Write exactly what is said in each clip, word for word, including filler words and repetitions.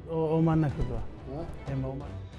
ئەومان نەکردووە ئێمە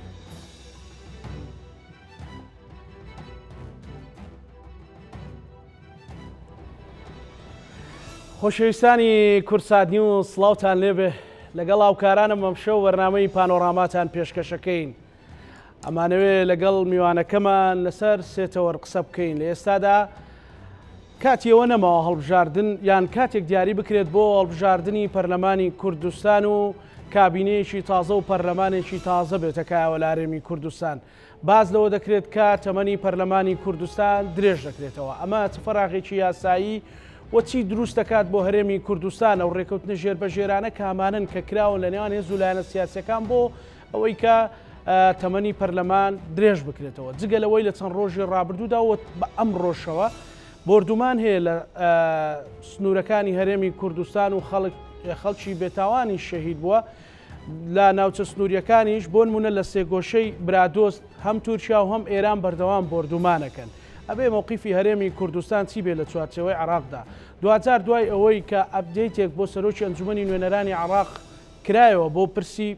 خۆشەویستانی کورسادنی و سڵاوتان لێبێ لەگەڵ هاوکارانم ئەم شەو بەرنامەی پانۆراماتان پێشکەشەکەین ئەمانەوێ لەگەڵ میوانەکەمان لەسەر سێتەوە قسە بکەین لە ئێستادا کاتیەوە نەماوە هەڵبژاردن یان کاتێک دیاری بکرێت بۆ هەڵبژاردننی پەرلەمانی کوردستان و کابینەیەکی تازە و پەرلەمانێکی تازە بێتە کایەوە لە هەرێمی کوردستان باز لەوە دەکرێت کە تەمەنی پەرلەمانی کوردستان درێژ دەکرێتەوە ئەمە فەراغێکی یاسایی وەچی دروست دەکات بۆ هەرێمی کوردستان ئەو ڕێکەوتنە ژێربەژێرانە کامانن کە کراون لە نێوان هێز و لایەنە سیاسیەکان بۆ ئەوەی کە تەمەنی پەرلەمان درێژ بکرێتەوە جگە لەوەی لە چەند ڕۆژی ڕابردوودا بە ئەم ڕۆژەوە بردومان هەیە لە سنوورەکانی هەرێمی کوردستان و خەڵکی بێتاوانی شەهید بووە لە ناوچە سنووریەکانیش بۆ نمونە لە سێگۆشەی برادۆست هەم تورکیا و هەم ئێران بەردەوام بردومانەکەن ئەبێ مووقیفی هەرێمی کوردستان چی بێ لە چوارچەوەی عراقدا دوجار دوای ئەوەی کە ئەپدەیتێک بۆ سەرۆکی ئەنجومەنی نوێنەرانی عراق کرایەوە بۆ پرسی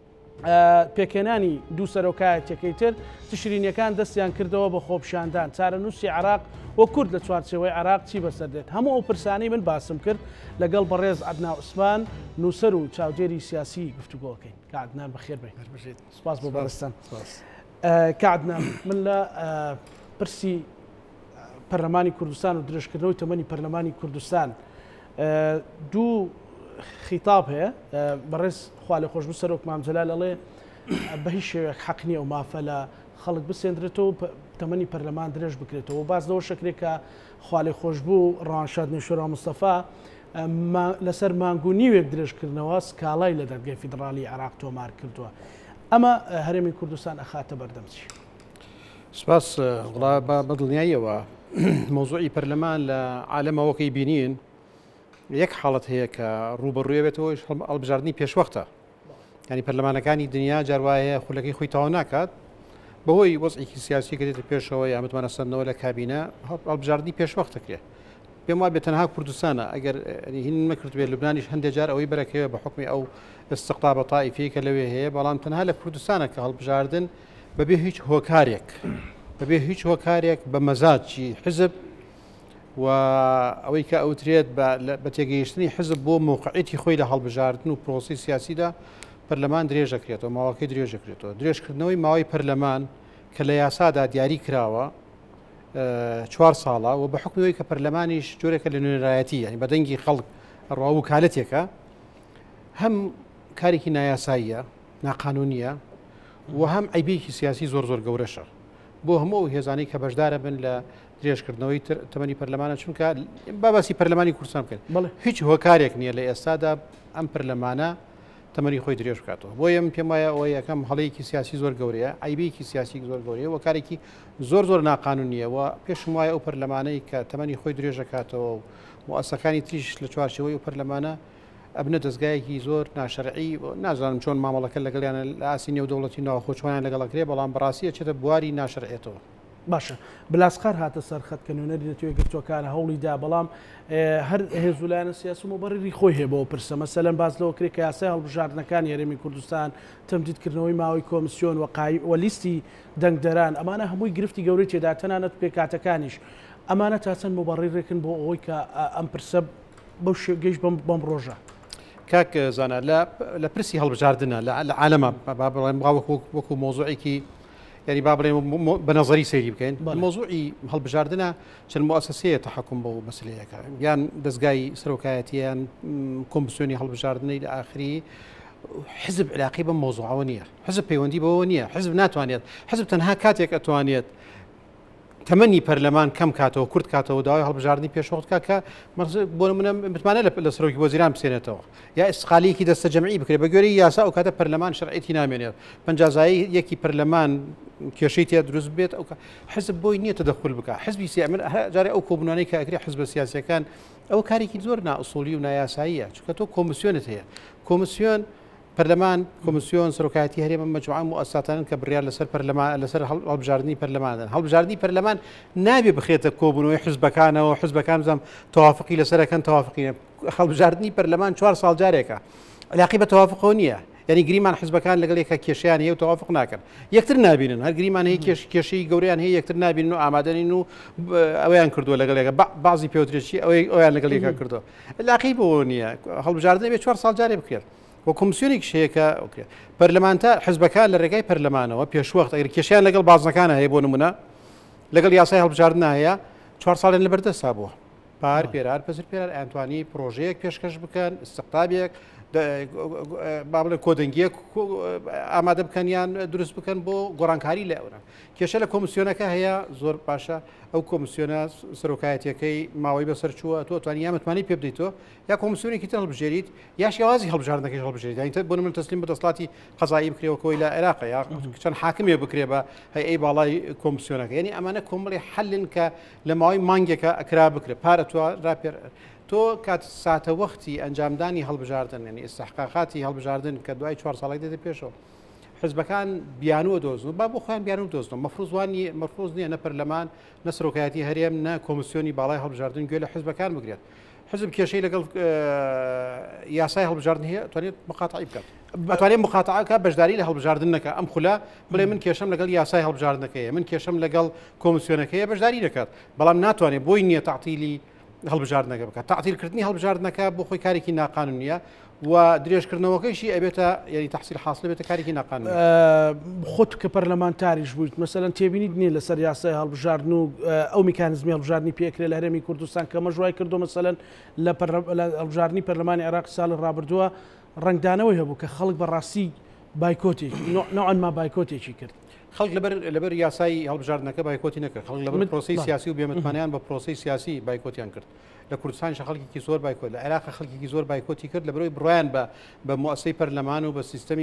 پێکێنانی دوو سەرۆکایەتەکەی تر تشرینیەکان دەستیان کردەوە بە خۆپشاندان چارەنووسی عراق وە کورد لە چوارچەوەی عراق چی بەسەردێت هەموو ئەو پرسانەی من باسم کرد لەگەڵ بەڕێز عەدنان عوسمان نووسەر و چاودێری سیاسی گفتوگۆکەین کە عەدنان بەخێر بێت سپاس بۆ بەڕێستان کە عەدنان من لە پرسی پەرلەمانی کوردستان و درێژکردنەوەی تەمەنی پەرلەمانی کوردستان دوو خیتاب هەیە بەڕێز خوا لێ خۆش بوو سەرۆک مام جەلال ئەڵێ بە هیچ شێوەیەک حەق نییە و مافە لە خەڵک بسێنرێتەوە تەمەنی پەرلەمان درێژ بکرێتەوە باز لەوە شەکرێک کە خوا لێ خۆش بوو ڕەوانشاد نێشوورا مستەفا لەسەر مانگو نیوێک درێژکردنەوە سکاڵای لە دەرگای فیدرالی عراق تۆمار کردووە ئەمە هەرێمی کوردستان ئەخاتە بەردەمچی سپاس وڵا بەدڵنیاییەوە مۆزوعی پەرلەمان لە عالەمەوەکەی بینین یەک حاڵەت هەیە کە ڕوبەڕوویە بێتەوە هەڵبژاردننی پێشوەختە ینی پەرلەمانەکانی دنیا جاروایە خولەکەی خۆی تاوا ناکات بەهۆی وەزعێکی سیاسی کە دێتە پێشەوە یا متمانە سەردنەوە لە کابینە هەڵبژاردننی پێشوەختەکرێ پێم وایە بێ تەنها کوردستانە ئەگەر هین نەکردوێت لوبنانیش هەندێک جار ئەوەی بەرەکەوە بە حکمی ئەو استقطابە تائیفەیە کە لەوێ هەیە بەڵام تەنها لە کوردستانە کە هەڵبژاردن بەبێ هیچ هۆکارێک بەبێ هیچ هۆکارێک بە مەزاجی حزب و ئەوەی کە ئەوترێت بە تێگەیشتنی حزب بۆ موقعیتی خۆی لە هەڵبژاردن و پرۆسی سیاسیدا پەرلەمان درێژەکرێتەوە ماوەکەی درێژەکرێتەوە درێژکردنەوەی ماوەی پەرلەمان کە لە یاسادا دیاری کراوە چوار ساڵە و بە حکمەوەی کە پەرلەمانیش جۆرێکە لە نوێنەرایەتی ینی بەدەنگی خەڵک ڕاو و کالەتێکە هەم کارێکی نایاساییە ناقانونیە و هەم عیبێکی سیاسی زۆر زۆر گەورەشە بۆ هەموو هێزانەی کە بەشدارە بن لە درێژکردنەوەی تەمەنی پەرلەمانە چونکە بابەسی پەرلەمانی کوردستان بکەن هیچ هۆکارێک نییە لە ئێستادا ئەم پەرلەمانە تەمەنی خۆی درێژ بکاتەوە بۆ ئەم پێم وایە ئەوە یەکەم هەڵەیەکی سیاسی زۆر گەورەیە عیبێکی سیاسی زۆر گەورەیە و کارێکی زۆر زۆر ناقانونیە و پێشم وایە ئەو پەرلەمانەی کە تەمەنی خۆی درێژەکاتەوە و مؤسسەکانی تریش لە چوارچەوەی و پەرلەمانە ئەبنە دەستگایەکی زۆر ناشەرعی نازانم چۆن مامەڵەکە لەگەڵیانە لە ئاسی نێودەوڵەتی ناوخۆچوانیان لەگەڵەکرێ بەڵام بەڕاستیە چێتە بواری ناشەرعێتەوە باشە بلاسقار هاتە سەر خەت کە نوێنەری نەتوێت گرتوەکانە هەوڵیدا بەڵام هەر هێزولایەنە سیاسی و مەبەرری خۆی هەیە بۆ پرسە مەسەلەن باز لەوە کرێت کە یاسای هەڵبژاردنەکانی هەرێمی کوردستان تەمدیدکردنەوەی ماوەی کۆمیسیۆن و لیستی دەنگدەران ئەمانە هەمووی گرفتی گەورەی تێدا تەنانەت پێکاتەکانیش ئەمانە تا چەند مەبەڕیڕێکن بۆ ئەوەی کە ئەم پرسە بەو گەیشت بەم ڕۆژە کاک زانە لە پرسی هەڵبژاردنە لە عالەمە وەکو مۆزوعێکی ینی با بڵێم بە نەزەری سەیری بکەین مۆزوعی هەڵبژاردنە چەند مؤسسەیە تەحەکوم بە مەسلەیەەکە یان دەستگای سەرۆکایەتیان کۆمسیۆنی هەڵبژاردنەی لە ئاخری حزب علاقی بە مۆزوعەوە نییە حزب پەیوەندی بەوە نییە حزب ناتوانێت حزب تەنها کاتێک ئەتوانێت تەمەنی پەرلەمان کەم کاتەوە کورت کاتەوە داوای هەڵبژاردننی پێشوەختکە کە بۆ منە متمانە لە سەرۆکی وەزیران بسێنێتەوە یا ئیسقالێکی دەستە جەمعی بکرێت بە گوێرەی یاسا ئەو کاتە پەرلەمان شەرعیەتی نامێنێت پەنجازایی یەکی پەرلەمان کێشەی تێ دروست بێت ئەو حزب بۆی نییە تەدەخول بکە حزبی سیامر جارێ ئەو کۆبوونانەی کە ئەکرێ حزب سیاسیەکان ئەو کارێکی زۆر نائوسولی و نایاساییە چونکە تۆ کۆمیسیۆنت هەیە کۆمیسیۆن پەرلەمان کۆمیسیۆن سەرۆکایەتی هەرێمە مەجموعە مؤسساتانن کە بڕیار لەسەر پەرلەمان لەسەر هەڵبژاردننی پەرلەمانن هەڵبژاردننی پەرلەمان نابێ بخێتە کۆبوونەوەی حزبەکانەوە حزبەکان بزانم تەوافقی لەسەرەکەن تەوافقی هەڵبژاردننی پەرلەمان چوار ساڵ جارێکە علاقی بە تەوافقەوە نییە ینی گریمان حزبەکان لەگەڵ یەکە کێشیان هەیە و تەوافق ناکەن یەکتر نابینن هەر گریمان هەیە کێشەی گەوریان هەیە یەکتر نابینن و ئامادەنین و ئەویان کردووە لەگەڵ ێکە بازی پێوترێکی ئەوەی ئەویان لەگەڵ یەکە کردو لاقی بۆ نییە هەڵبژاردن بێت چوار ساڵ جارێ بکرێت وە کۆمسیۆنێک شەیەکە پەرلەمانتە حزبەکان لە ڕێگای پەرلەمانەوە پێشوەخت ئەگەر کێشیان لەگەڵ بازنەکانە هەیە بۆ نمونە لەگەڵ یاسای هەڵبژاردن هەیە چوار ساڵێن لەبەردەستا بووە پار پێرار پەزر پێرار ئەتوانی پرۆژەیەک پێشکەش بکەن استقطابێک با بڵێ کۆدەنگیەک ئامادە بکەنیان دروست بکەن بۆ گۆڕانکاری لە ئەوە کێشە لە کۆمسیۆنەکە هەیە زۆر باشە ئەو کۆمسیۆنە سەرۆکایەتەکەی ماوەی بەسەر چووە تۆ توانی یامەتوانی پێ بدەیتەوە یا کۆمسیۆنێکی تر هەڵبژێریت یا شێوازی هەڵبژاردنەکەی هەڵبژێریت یانتە بۆ من تەسلیم بە دەسڵاتی قەزایی بکرێەوە لە عێراق یا چەند حاکمێ بکرێ بە هەیئەی باڵای کۆمسیۆنەکە یعنی ئەمانە کۆمەڵی حەلن کە لە ماوەی مانگێکە ئەکرا بکرێت پارە توە ڕاپێر تۆ کات ساتە وەختی ئەنجامدانی هەڵبژاردن ینی ئستحقاقاتی هەڵبژاردن کە دوای چوار ساڵێک دێتە پێشەوە حزبەکان بیانوە دۆزن با بۆ خۆیان بیان و دۆزن مەفروضوانی مەفروض نییە نە پەرلەمان نە سەرۆکایەتی هەرێم نە کۆمسیۆنی باڵای هەڵبژاردن گوێ لە حزبەکان بگرێت حزب کێشەی لەگەڵ یاسای هەڵبژاردن هەیە توانێت مقاتعی بکات ئەتوانێت مقاتعەکە بەشداری لە هەڵبژاردنەکە ئەم خولا بڵێ من کێشەم لەگەڵ یاسای هەڵبژاردنەکەیە من کێشەم لەگەڵ کۆمسیۆنەکەیە بەشداری دەکات بەڵام ناتوانێت بۆی نییە تعتیلی هەڵبژاردنەکە بکات تعتیلکردنی هەڵبژاردنەکە بۆ خۆی کارێکی ناقانونیە و درێژکردنەوەکەیشی ئەبێتە ینی تحصیل حاصل بێتە کارێکی ناقانون خۆت کە پەرلەمانتاریش بوویت مەسەلەن تێبینیت نییە لەسەر یاسای هەڵبژاردن و ئەو میکانزمی هەڵبژاردننی پێکرێ لە هەرێمی کوردستان کە مەژوای کردو مەسەلەن لە هەڵبژاردننی پەرلەمانی عێراق ساڵی ڕابردووە ڕنگدانەوەی هەبوو کە خەڵک بەڕاستی بایکۆتێکی نوعەنما بایکۆتێکی کرد خەڵک لەبەر لەبەر یاسای هەڵبژاردنەکە بایکۆتی نەکرد خەڵک لەبەر پرۆسی سیاسی و بێمەتوانیان بە پرۆسی سیاسی بایکۆتیان کرد لە کوردستان خەڵکێکی زۆر بایکۆت لە عێراق خەڵکێکی زۆر بایکۆتی کرد لە بەرەوەی بڕیان بە بە موەسسەی پەرلەمان و بە سیستەمی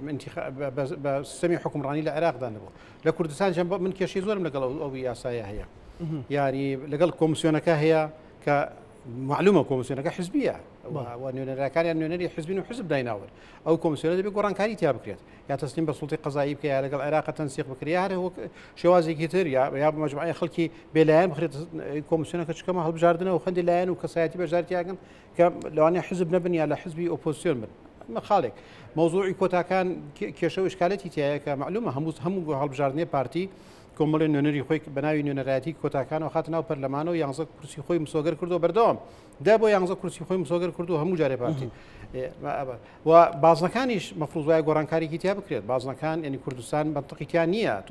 بە سیستەمی حکومڕانی لە عێراقدا نەبوو لە کوردستان من کێشەی زۆرم لەگەڵ ئەو یاسایە هەیە یاری لەگەڵ کۆمسیۆنەکە هەیە کە معلومە کۆمسیۆنەکە حزبیە نوێنەرەکانیان نوێنەری حزبین و حزب دایناون ئەو کۆمسیۆنە دەبێت گۆڕانکاری تیا بکرێت یا تەسلیم بە سوڵتی قەزایی بکە یا لەگەڵ عێراق تەنسیق بکرێت یا هەر شێوازێکی تر یا مەجموعەی خەڵکی بێلایەن بخرێت کۆمسیۆنەکە چکەمە هەڵبژاردنەوە و خەندی لایەن و کەسایەتی بەشداریتیاکەن کە لەوانەیە حزب نەبن یا لە حزبی ئۆپۆزیسیۆن بن خاڵێک مەوزوعی کۆتاکان کێشە و ئشکالەتی تایە کە معلومە هەموو هەموو هەڵبژاردنەی پارتی کۆمەڵی نوێنەری خۆی بەناوی نوێنەرایەتی کۆتاکانەوە خاتە ناو پەرلەمانەوە یانزە کورسی خۆی مسۆگەر کردو بەردەوام دا بۆ یانزە کورسی خۆی مسۆگەر کردو هەموو جارێ پارتی و بازنەکانیش مەفروض وایە گۆڕانکاریکی تیا بکرێت بازنەکان ینی کوردستان منتەقیتیان نییە تۆ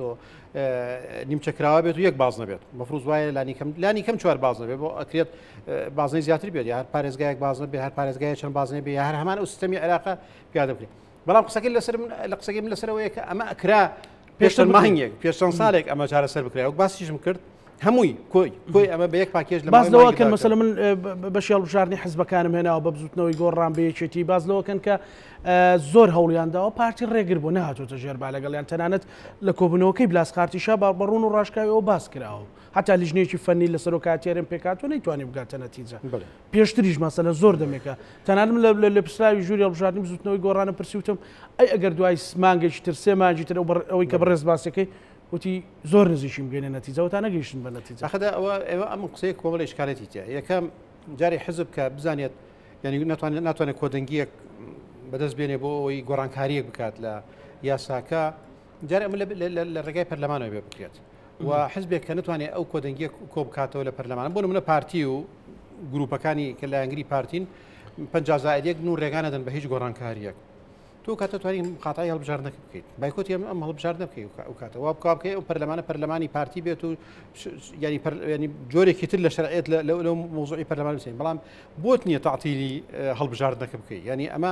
نیمچەکراوە بێت و یەک باز نەبێت مەفروض وایە لانی کەم چوار باز نەبێت بۆ ئەکرێت بازنەی زیاتر بێت یا هەر پارێزگایەک باز نەبێت هەر پارێزگایە چەند بازنێ بێت یا هەر هەمان ئەو سیستەمی عێراق پیادە بکرێت بەڵام قسەکەی لەسەر لە قسەکەی من لەسەرەوەیە کە ئەمە ئەکرا پێشتر مانگێک پێشتن ساڵێک ئەمە چارەسەر بکرێت و باسیشم کرد هەمووی کۆی کۆی ئەمە بە یەک پاکێژ لە باز لەوەکەن مەسەلە من بەشی هەڵبژاردننی حزبەکانم هێناوە بە بزوتنەوەی گۆڕان بەیەکێتی باز لەوەکەن کە زۆر هەوڵیانداوە پارتی ڕێگر بۆ نهاتۆتە ژێربا لەگەڵیان تەنانەت لە کۆبنەوەکەی بلاسقارتیشا بەڕون و ڕاشکاویەوە باس کراوە حتا لیژنێکی فەنی لە سەرۆکاتێرم پێکاتۆ نەیتوانێ بگاتە نەتیجە پێشتریش مەسەلە زۆر دەمێکە تەنانم لە پسراوی ژووری هەڵبژاردننی بزوتنەوەی گۆڕانە پرسیوتم ئەی ئەگەر دوای مانگێکی تر سێ مانجی تر ئەوەی کە بەڕێز باسەکەی وتی زۆر نزیشیم بگەێنە نەتیجەوە تا نەگەیشتن بە نەتیجە ئەخدا ئەوە ئێوە ئەم قسەیە کۆمەڵی ئشکالەتی تیا یەکەم جاری حزب کە بزانێت ینی ناتوانێت ناتوانێت کۆدەنگیەک بەدەست بێنێ بۆ ئەوی گۆڕانکاریەک بکات لە یاساکە جارێ ئەمە لە ڕێگای پەرلەمانەوە بێ بکرێت و حزبێک کە نتوانێت ئەو کۆدەنگیە کۆ بکاتەوە لە پەرلەمان بۆ نمونە پارتی و گروپەکانی کە لایەنگری پارتین پەنجا زائیدێک نور ڕێگانە دەن بە هیچ گۆڕانکاریەک تۆ کاتە توانین قاتعی هەڵبژاردنەکە بکەیت بایکۆتی ئەم هەڵبژاردنە بکەیت ئەو کاتە وا بکا بکەیت ئەو پەرلەمانە پەرلەمانی پارتی بێت و ینی ینی جۆرێکی تر لە شەرعێت لەو مۆزوعی پەرلەمان بسین بەڵام بۆت نییە تعتیلی هەڵبژاردنەکە بکەیت ینی ئەمە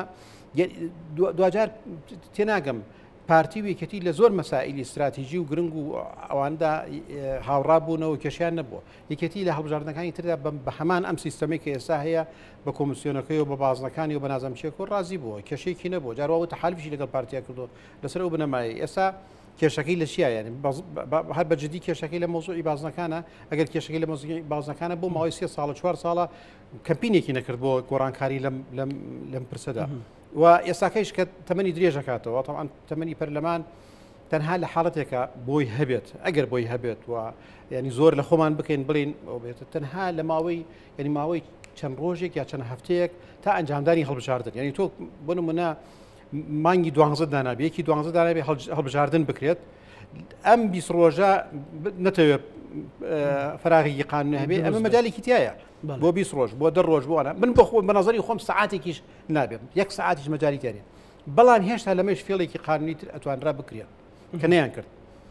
دوجار تێناگەم پارتی و یەکەتی لە زۆر مەسائلی استراتیژی و گرنگ و ئەواندا هاوڕابوونەوە کێشیان نەبووە یەکەتی لە هەڵبژاردنەکانی تردا بە هەمان ئەم سیستەمی کە ئێستا هەیە بە کۆمسیۆنەکەی و بە بازنەکانی و بە نازەمچێک و ڕازی بووە کێشێکی نەبووە جاروەوە تەحالفی لەگەڵ پارتیا کردو لەسەر ئەو بنەمایی ئێستا کێشەکەی لە چیە یعنی هەر بەجددی کێشەکەی لە مۆزوعی بازنەکانە ئەگەر کێشەکەی لە مۆزوعی بازنەکانە بۆ ماوەی سێ ساڵە چوار ساڵە کەمپینێکی نەکرد بۆ گۆڕانکاری لەم پرسەدا و ئێستاکەیش کە تەمەنی درێژەکاتەوە تەمان تەمەنی پەرلەمان تەنها لە حاڵەتێکە بۆی هەبێت ئەگەر بۆی هەبێت و ینی زۆر لە خۆمان بکەین بڵین ئەو بێت تەنها لە ماوەی ینی ماوەی چەند ڕۆژێک یا چەند هەفتەیەک تا ئەنجامدانی هەڵبژاردن ینی تۆ بۆ نمونە مانگی دوانزە دانابێ یەکی دوانزە دانابێ هەڵبژاردن بکرێت ئەم بیست ڕۆژە نەتەوێت فراغی قانونی هەبێ ئەمە مەجالێکی تایە بۆ بیست ڕۆژ بۆ دە ڕۆژ بۆوانە من بۆ خۆ بەنەزەری خۆم سعاتێکیش نابێت یەک سعاتیش مەجاری تێنێ بەڵام هێشتا لەمەش فێڵێکی قانونی تر ئەتوانرا بکرێت کە نەیان کرد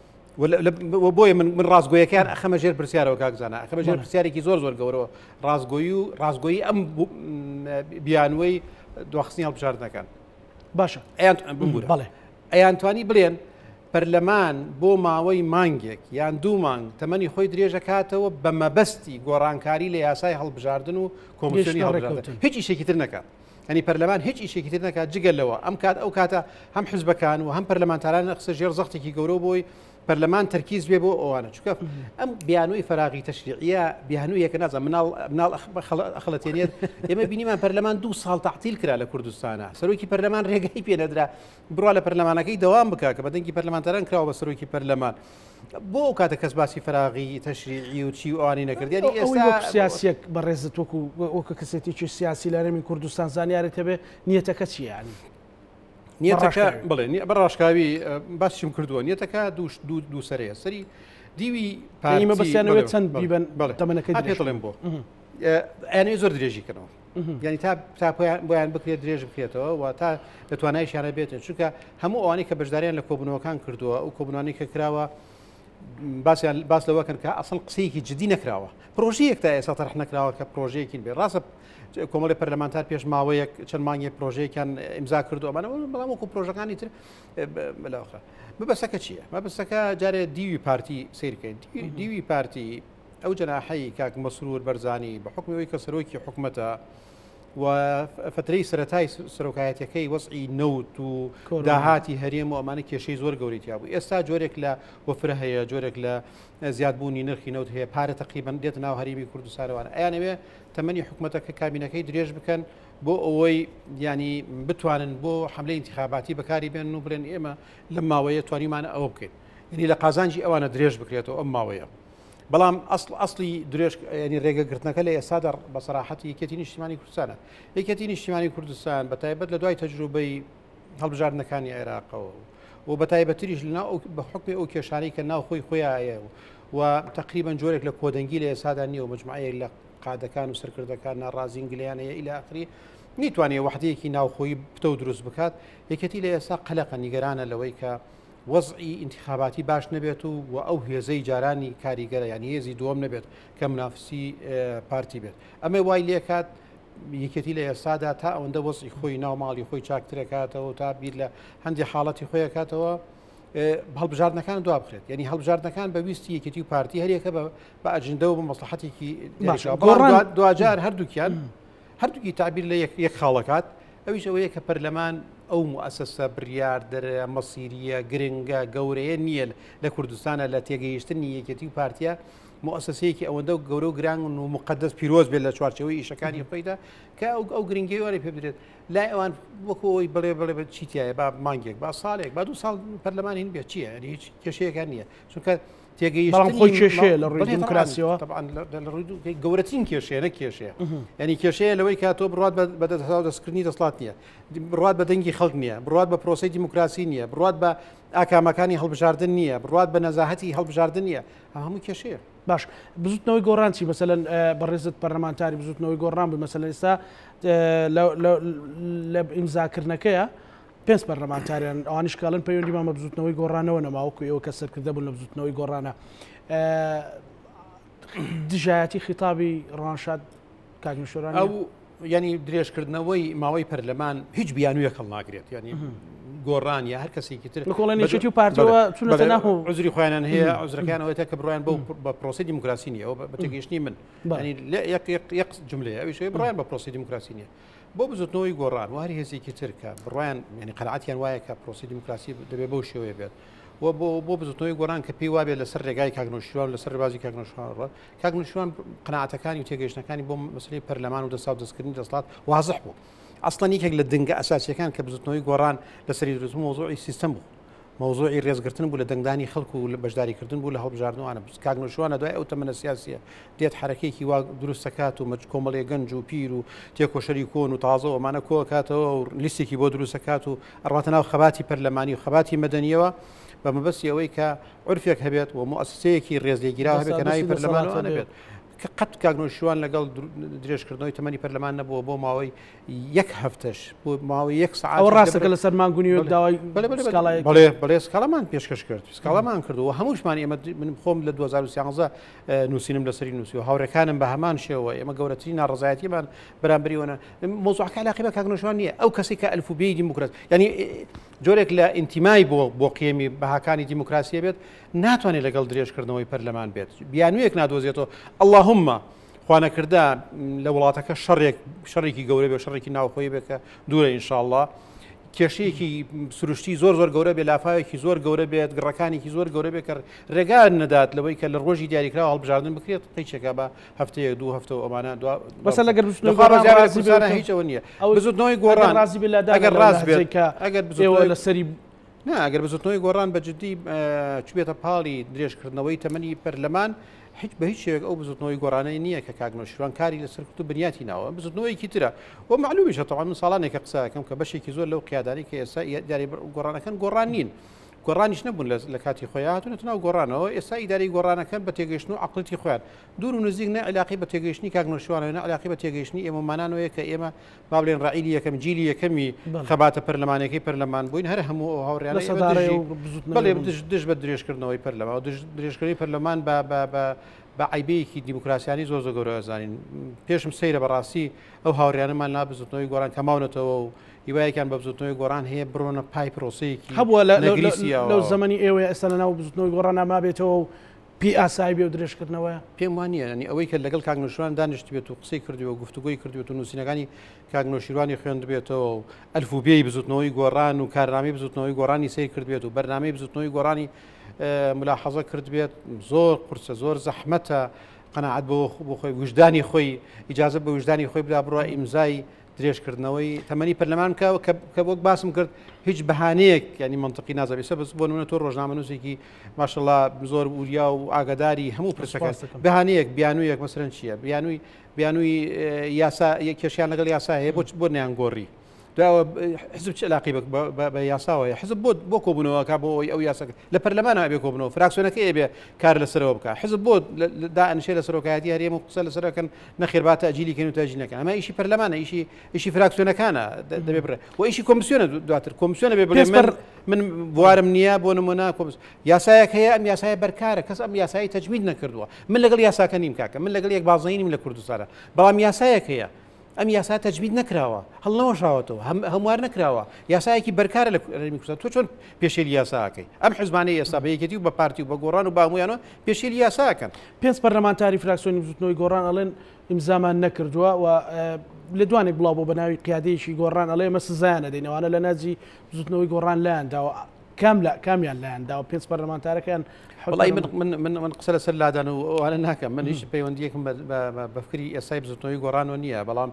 بۆیە من ڕازگۆیەکان ئەخەمە ژێر پرسیارەوە کاکزانە ئەخەمە ژێر پرسیارێکی زۆر زۆر گەورەوە ڕازگۆیی و ڕازگۆیی ئەم بیانوەی دواخستنی هەڵبژاردنەکان باشە بڵێ ئەیانتوانی بڵێن پەرلەمان بۆ ماوەی مانگێک یان دوو مانگ تەمەنی خۆی درێژەکاتەوە بە مەبەستی گۆڕانکاری لە یاسای هەڵبژاردن و کۆمیسیۆنی هەڵبژاردن هیچ ئیشێکی تر نەکات ئەنی پەرلەمان هیچ ئیشێکی تر نەکات جگەلەوە ئەم کات ئەو کاتە هەم حزبەکان و هەم پەرلەمانتاران قسە ژێر زەختێکی گەورە بۆی پەرلەمان تەرکیز بێ بۆ ئەوانە چونکە ئەم بیانووی فراغی تەشریعیە بیانوویەکە نازە مناڵ مناڵ ئەخڵەتێنێت ئێمە بینیمان پەرلەمان دوو ساڵ تەعتیل کرا لە کوردستانە سەرۆکی پەرلەمان ڕێگەی پێنەدرا بڕوا لە پەرلەمانەکەی دەوام بکە کە بەدەنگی پەرلەمانتاران کراوە بە سەرۆکی پەرلەمان بۆ ئەو کاتە کەس باسی فراغی تەشریعی و چی و ئەوانی نەکردیانی ئێستا سیاسیەک بەڕێزت وەکو وەکو کەسێتێکی سیاسی لە هەرێمی کوردستان زانیارێت هەبێ نیەتەکە چییانی نیەتەکە بڵێ بەڕاشکاوی باسیم کردووە نیەتەکە دوو سەرەیە سەری دیوی پارتیمە بەسییانەوێت چەند بیبن تەمەنەکەی پێڵێم بۆ ئەیانەوەی زۆر درێژیکەنەوە ینی تا بۆیان بکرێت درێژ بکرێتەوە و تا لە توانایشیانە بێتن چونکە هەموو ئەوانەی کە بەشداریان لە کۆبنەوەکان کردووە و کۆبنەوەی کە کراوە باسییان باس لەوەکەن کە ئەسڵ قسەیەکی جدی نەکراوە پرۆژەیەک تا ئێستا تەرخ نەکراوە کە پرۆژەیەکی بێ ڕاستە کۆمەڵی پەرلەمانتار پێش ماوەیەک چەند مانگی پرۆژەیەکیان ئیمزا کردو ئەمانە بەڵام وەکو پرۆژەکانی تر بەلاخرا مەبەستەکە چییە؟ مەبەستەکە جارێ دیوی پارتی سیرکەین دیوی پارتی ئەو جەناحەی کاک مەسرور بەرزانی بە حکمەوەی کە سەرۆکی حکومەتە و فترەی سەرەتای سەرۆکایەتەکەی وەزعی نەوت و داهاتی هەرێم و ئەمانە کێشەی زۆر گەورەیتیا بوو ئێستا جۆرێک لە وەفرە هەیە جۆرێک لە زیادبوونی نرخی نەوت هەیە پارە تەقریبەن دێت ناو هەرێمی کوردستانەوەوانە ئەیانەوێ تەمەنی حکومەتەکە کابینەکەی درێژ بکەن بۆ ئەوەی ینی بتوانن بۆ حملەی انتخاباتی بەکاری بێن و بڵێن ئێمە لەم ماوەیە توانیمانە ئەوە بکەین ینی لە قازانجی ئەوانە درێژ بکرێتەوە ئەم ماوەیە بەڵام ئەسڵ ئەسڵی درێژ ینی ڕێگەگرتنەکە لە ئێستادا بە سەراحەتی یەکێتی نیشتیمانی کوردستانە یەکێتی نیشتیمانی کوردستان بە تایبەت لە دوای تەجروبەی هەڵبژاردنەکانی عێراقەوە و بە تایبەتریش لەناو بە حکمی ئەو کێشانەی کە ناو خۆی خۆیایە و تقریبان جۆرێک لە کۆدەنگی لە ئێستادا نییە و مجموعەیەک لە قادەکان و سەرکردەکان ناڕازی ئینگلیانەیە ئیلا ئاخری نیتوانێت وحدەیەکی ناوخۆی بتە و دروست بکات یەکەتی لە ئێستا قەلەقە نیگەرانە لەوەی کە وەزعی انتخاباتی باش نەبێت و و ئەو هێزەی جارانی کاریگەرە یان هێزی دووەم نەبێت کە منافسی پارتی بێت ئەمە وای لێکات یەکەتی لە ئێستادا تا ئەوەندە وەزعی خۆی ناوماڵی خۆی چاکترەکاتەوە تا بیر لە هەندی حاڵەتی خۆیەکاتەوە هەڵبژاردنەکان دوا بخرێت یعنی هەڵبژاردنەکان بە ویستی یەکەتی و پارتی هەریەکە بە ئەجندە و بە مەسلحەتێکی دوجار هەردووکیان هەردووکی تعبیر لە یەک خاڵەکات ئەویش ئەوەیە کە پەرلەمان ئەو مؤسسە بریاردەرە مەسیریە گرنگە گەورەیە نییە لە کوردستانە لە تێگەیشتنی یەکەتی و پارتیە مؤسسەیەکی ئەوەندە گەورە و گران و مقدس پیرۆز بێت لە چوارچەوەی ئیشەکانی خۆیدا کە ئەو ئەو گرنگی وەرە پێ بدرێت لای ئەوان وەکو ئەوی بڵێ بڵێ بە چیتیایە با مانگێک با ساڵێک با دوو ساڵ پەرلەمان هین بێت چییە هیچ کێشەیەکان نییە چونکە تێگەیشتنی خۆی کێشەیە لە ڕووی دیموکراسیەوە گەورەترین کێشەیە نە کێشەیە ینی کێشەیە لەوەی کا تۆ بڕات بە دەستکردنی دەسڵات نییە بڕات بە دەنگی خەڵک نییە بڕات بە پرۆسی دیموکراسی نییە بڕات بە ئاکامەکانی هەڵبژاردن نییە بڕات بە نەزاهەتی هەڵبژاردن نییە هەموو کێشەیە باش بزوتنەوەی گۆڕانچی مەسەلەن بەڕێزت پەرلەمانتاری بزوتنەوەی گۆڕان بوو مەسەلەن ئێستا لە ئیمزاکردنەکەیە پێنج پەرلەمانتاریان ئەوانیش کاڵن پەیوەندیمان بە بزوتنەوەی گۆڕانەوە نەماوەکو ئێوە کە سەرکردە بوون لە بزوتنەوەی گۆڕانە دژایەتی خیتابی ڕانشاد کاگنشۆران ئەو ینی درێژکردنەوەی ماوەی پەرلەمان هیچ بیانوویە کەڵ ناگرێت ینی گۆڕان یا هەر کەسێکی تر کۆڵێنێکی و پارتەوە چونەتە ناهۆ عزری خۆیانان هەیە عزرەکانەوەی کە بڕیان بە پرۆسی دیموکراسی نیە ئەو بە تێگەیشتنی من یەک جملەیە ئەویش بڕیان بە پرۆسی دیموکراسی نیە بۆ بزوتنەوەی گۆڕان واری هێزێکی ترکە بڕیان ینی قەنەعەتیان وایە کە پرۆسی دیموکراسی دەبێت بەو شێوەیە بێت و بۆ بۆ بزوتنەوەی گۆڕان کە پێی وابێت لەسەر ڕێگای کاگنۆشتوان لەسەر ڕێبازی کاگنۆشتوان ڕۆ کاگنۆشتوان قەنەعەتەکانی و تێگەیشتنەکانی بۆ مەسلەی پەرلەمان و دەسا و دەستکردنی دەسڵات وازح بوو ئەسڵەن یەکێک لە دنگە ئەساسیەکان کە بزوتنەوەی گۆڕان لەسەری دروست مۆزوعی سیستەم بوو مۆزوعی ڕێزگرتن بوو لە دەنگدانی خەڵکو و لە بەشداریکردن بوو لە هەڵبژاردنەوەوانە کاگنۆشوانە دوای ئەو تەمەنە سیاسیە دێت حرەکەیەکی وا دروستەکات و کۆمەڵێ گەنج و پیر و تێکۆشەری کۆن و تازە ئەمانە کۆکاتەوە و لیستێکی بۆ دروستەکات و ئەڕاتە ناو خەباتی پەرلەمانی و خەباتی مەدەنیەوە بە مەبەستی ئەوەی کە عورفێک هەبێت و مؤسسەیەکی ڕێزلێگیرا هەبێت کە ناوی پەرلەمانەوە نەبێت کە قەت کاگنۆشوان لەگەڵ درێژکردنەوەی تەمەنی پەرلەمان نەبووە بۆ ماوەی یەک هەفتەش بۆ ماوەی یەک سەعات ئەو ڕاستەکە لەسەر مانگونی داوای بەڵێ بەڵێ سکاڵەمان پێشکەش کرد سکاڵەمان کردو و هەمووشمان ئێمە من خۆم لە دوو هەزار و سیانزە نووسینم لەسەری نووسی و هاوڕێکانم بە هەمان شێوە ئێمە گەورەترین ناڕزایەتیمان بەرامبەریەوە مۆزوعەکە علاقی بە کاگنۆشوان نییە ئەو کەسی کە ئەلفوبێی دیموکراسی ینی جۆرێک لە ئینتیمای بۆ بۆ قێمی بەهاکانی دیموکراسی بێت ناتوانێت لەگەڵ درێژکردنەوەی پەرلەمان بێت بیانوویەک نادۆزێتەوە ئەڵڵاهوممە خوانەکردا لە وڵاتەکە شەڕێک شەڕێکی گەورە بێ شەڕێکی ناوخۆی بێکە دوورە ئینشاءڵڵا کێشەیەکی سروشتی زۆر زۆر گەورە بێ لافاوێکی زۆر گەورە بێت گڕەکانێکی زۆر گەورە بێت کە ڕێگان نەدات لەوەی کە لە ڕۆژی دیاریکراوە هەڵبژاردن بکرێت قیچێکا بە هەفتەیە دوو هەفتە ئەمانە بەسە لەگەر هیچ ئەوە نییە بزوتنەوەی گۆڕان ئەگەر ڕاست بێت ئەگەر لە سەری نا ئەگەر بزوتنەوەی گۆڕان بە جددی چبێتە پاڵی درێژکردنەوەی تەمەنی پەرلەمان هیچ بە هیچ شێک ئەو بزوتنەوەی گۆڕانەی نییە کە کاگنۆشوان کاری لەسەر کورت و بنیاتی ناوە بزوتنەوەیکی ترە و معلومیشە تەواو من ساڵانێکە قسەکەم کە بەشێکی زۆر لەو قیادانی کە ئێستا ئیداری گۆڕانەکەن گۆڕان نین گۆڕانیش نەبوون لە کاتی خۆیان هاتوونەتە ناو گۆڕانەوە ئێستا ئیداری گۆڕانەکەن بە تێگەیشتن و عەقڵەتی خۆیان دوور و نزیک نە علاقی بە تێگەیشتنی کاگنۆشوانەوە نە علاقی بە تێگەیشتنی ئێمەمانانەوەیە کە ئێمە با بڵێن ڕائیلی یەکەم جیلی یەکەمی خەباتە پەرلەمانەکەی پەرلەمان بووین هەر هەموو هاوڕێیان بەڵێ دژ بە درێژکردنەوەی پەرلەمان و درێژکردنی پەرلەمان بە بە عیبەیەکی دیموکراسیانی زۆر زۆر گەورە زانین پێشم سەیرە بەڕاستی ئەو هاوڕیانەمان لا بزوتنەوەی گۆڕان کەماونەتەوە و هیوایەکیان بە بزوتنەوەی گۆڕان هەیە بڕۆنە پای پرۆسەیەکی هەبووە لەو زەمەنی ئێوە ئێستا لەناو بزوتنەوەی گۆڕان نامابێتەوە و پی ئاسایی بێ و درێژکردنەوەیە پێم وانە ینی ئەوەی کە لەگەڵ کاگنۆشیروان دانیشت بێت و قسەی کردووە گفتوگۆی کردوێت و نووسینەکانی کاگنۆشیروانی خوێندبێتەوە و ئەلفوبێی بزوتنەوەی گۆڕان و کارنامەی بزوتنەوەی گۆڕانی سیر کردبێت و بەرنامەی بزوتنەوەی گۆڕانی ملاحەزە کردبێت زۆر قورسە زۆر زەحمەتە قەناعەت بۆ خۆی وجدانی خۆی ئیجازە بە وجدانی خۆی بدا بڕە ئیمزای درێژکردنەوەی تەمەنی پەرلەمان کە وەک باسم کرد هیچ بەهانەیەک ینی منطقی نازەبێت بەس بۆ نمونە تۆ ڕۆژنامەنووسێکی ماشەڵڵا زۆر وریا و ئاگاداری هەموو پرسەکان بەهانەیەک بیانوویەک مەسەرەن چییە بیانووی بیانووی یاسا کێشیان لەگەڵ یاسا هەیە بۆ بۆ نیان گۆڕی داوە حزب چ علاقی بە یاساوەیە حزب بۆ بۆ کۆبوونەوە کا بۆ ئەو یاساکە لە پەرلەمانە بێ کۆبنەوە فراکسیۆنەکەی بێ کار لەسەرەوە بکە حزب بۆ دائنشێ لە سەرۆکایەتی هەرێم و قسە لەسەرەکەن نەخێرباتە ئەجیلیکەن و تاجیلەکەن ئەمە ئیشی پەرلەمانە ئیشی ئیشی فراکسیۆنەکانە دەبێ بڕێ و ئیشی کۆمسیۆنە دواتر کۆمسیۆنە بێ بڵێ من من بوارم نییە بۆ نمونە یاسایەک هەیە ئەم یاسایە بەرکارە کەس ئەم یاسایی تەجوید نەکردووە من لەگەڵ یاساکە نیم کاکە من لەگەڵ یەک بازنەی نیم لە کوردستانە بەڵام یاسایەک هەیە ئەم یاسا تەجوید نەکراوە هەڵنەوەشاوەتەوە هەموار نەکراوە یاسایەکی بەرکارە لە کوردستان تۆ چۆن پێشێلی یاساکەی ئەم حزبانەی ئێستا بە یەکێتی و بە پارتی و بە گۆڕان و بە هەموویانەوە پێشێلی یاساکەن پێنج پەرلەمانتاری فراکسیۆنی بزوتنەوەی گۆڕان ئەڵێن ئیمزامان نەکردووە و لە دوانێک بڵاو بۆ بەناوی قیادەیەکی گۆڕان ئەڵێ ئێمە سزایانە دەینەوانە لە ناجی بزوتنەوەی گۆڕان لایەنداوە کام لە کامیان لایەنداوە پێنج پەرلەمانتارەکان وڵی من من من قسە لەسەر لادان و ئەوانە ناکەم من هیچ پەیوەندیەکم بە فکری ئێستای بزوتنەوەی گۆڕانەوە نییە بەڵام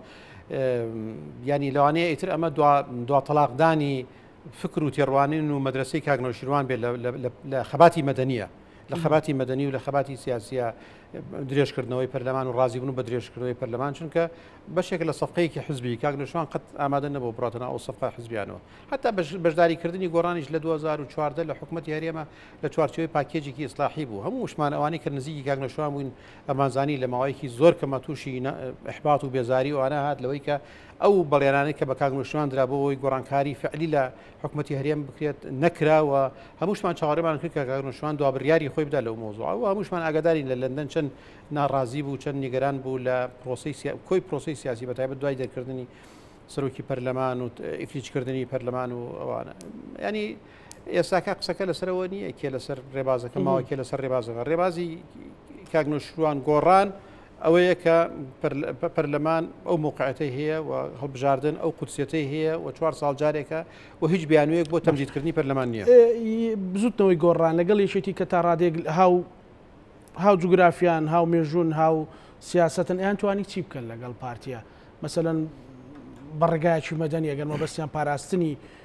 ینی لەوانەیە ئیتر ئەمە دوا تەلاقدانی فکر و تێڕوانین و مەدرسەی کاگنۆشیروان بێت لە خەباتی مەدەنیە لە خەباتی مەدەنی و لە خەباتی سیاسیە درێژکردنەوەی پەرلەمان و ڕازیبوون بە درێژکردنەوەی پەرلەمان چونکە بەشێک لە سەفقەیەکی حزبی کاگنۆشیروان قەت ئامادە نەبوو بڕاتەوە ئەو سەفقە حزبیانەوە حتا بەشداریکردنی گۆڕانیش لە دوو هەزار و چواردە لە حکوومەتی هەرێمە لە چوارچێوەی پاکێجێکی ئیسلاحی بوو هەموو شمان ئەوانەی کە نزیکی کاگنۆشیروان بووین ئەمانزانی لە ماوەیەکی زۆر کەمە تووشی ئیحبات و بێزاری و ئەوانە هات لەوەی کە ئەو بەڵێنانەی کە بە کاگنۆشیروان درا بۆەوەی گۆڕانکاری فعلی لە حکوومەتی هەرێم بکرێت نەکراوە هەمووشمان چاوەڕێمان کرد کە کاگنۆشیروان دوا بڕیاری خۆی بدا لەو مۆزوع و هەمووشمان ئاگادارین لە لەندەن چەند ناڕازی بوو چەند نیگەران بوو لە پرۆسی کۆی پرۆسی سیاسی بەتایبەت دوای دەرکردنی سەرۆکی پەرلەمان و ئیفلیجکردنی پەرلەمان و ئەوانە ینی ئێستاکە قسەکە لەسەرەوە نییە کێ لەسەر ڕێبازەکە ماوە کێ لەسەر ڕێبازەکە ڕێبازی کاگنۆشیروان گۆڕان ئەوەیە کە پەرلەمان ئەو موقعەتەی هەیە و هەڵبژاردن ئەو قودسیەتەی هەیە و چوار ساڵ جارێکە و هیچ بیانوەیەک بۆ تەمجیدکردنی پەرلەمان نییە بزوتنەوەی گۆڕان لەگەڵ یەکێتی کە تا ڕادێک هاو هاو جوگرافیان هاو مێژوون هاو سیاستن ئەیان توانی چی بکەن لەگەڵ پارتیە مەسەلەن بەڕێگایکی مەدەنی ئەگەر مەبەستیان پاراستنی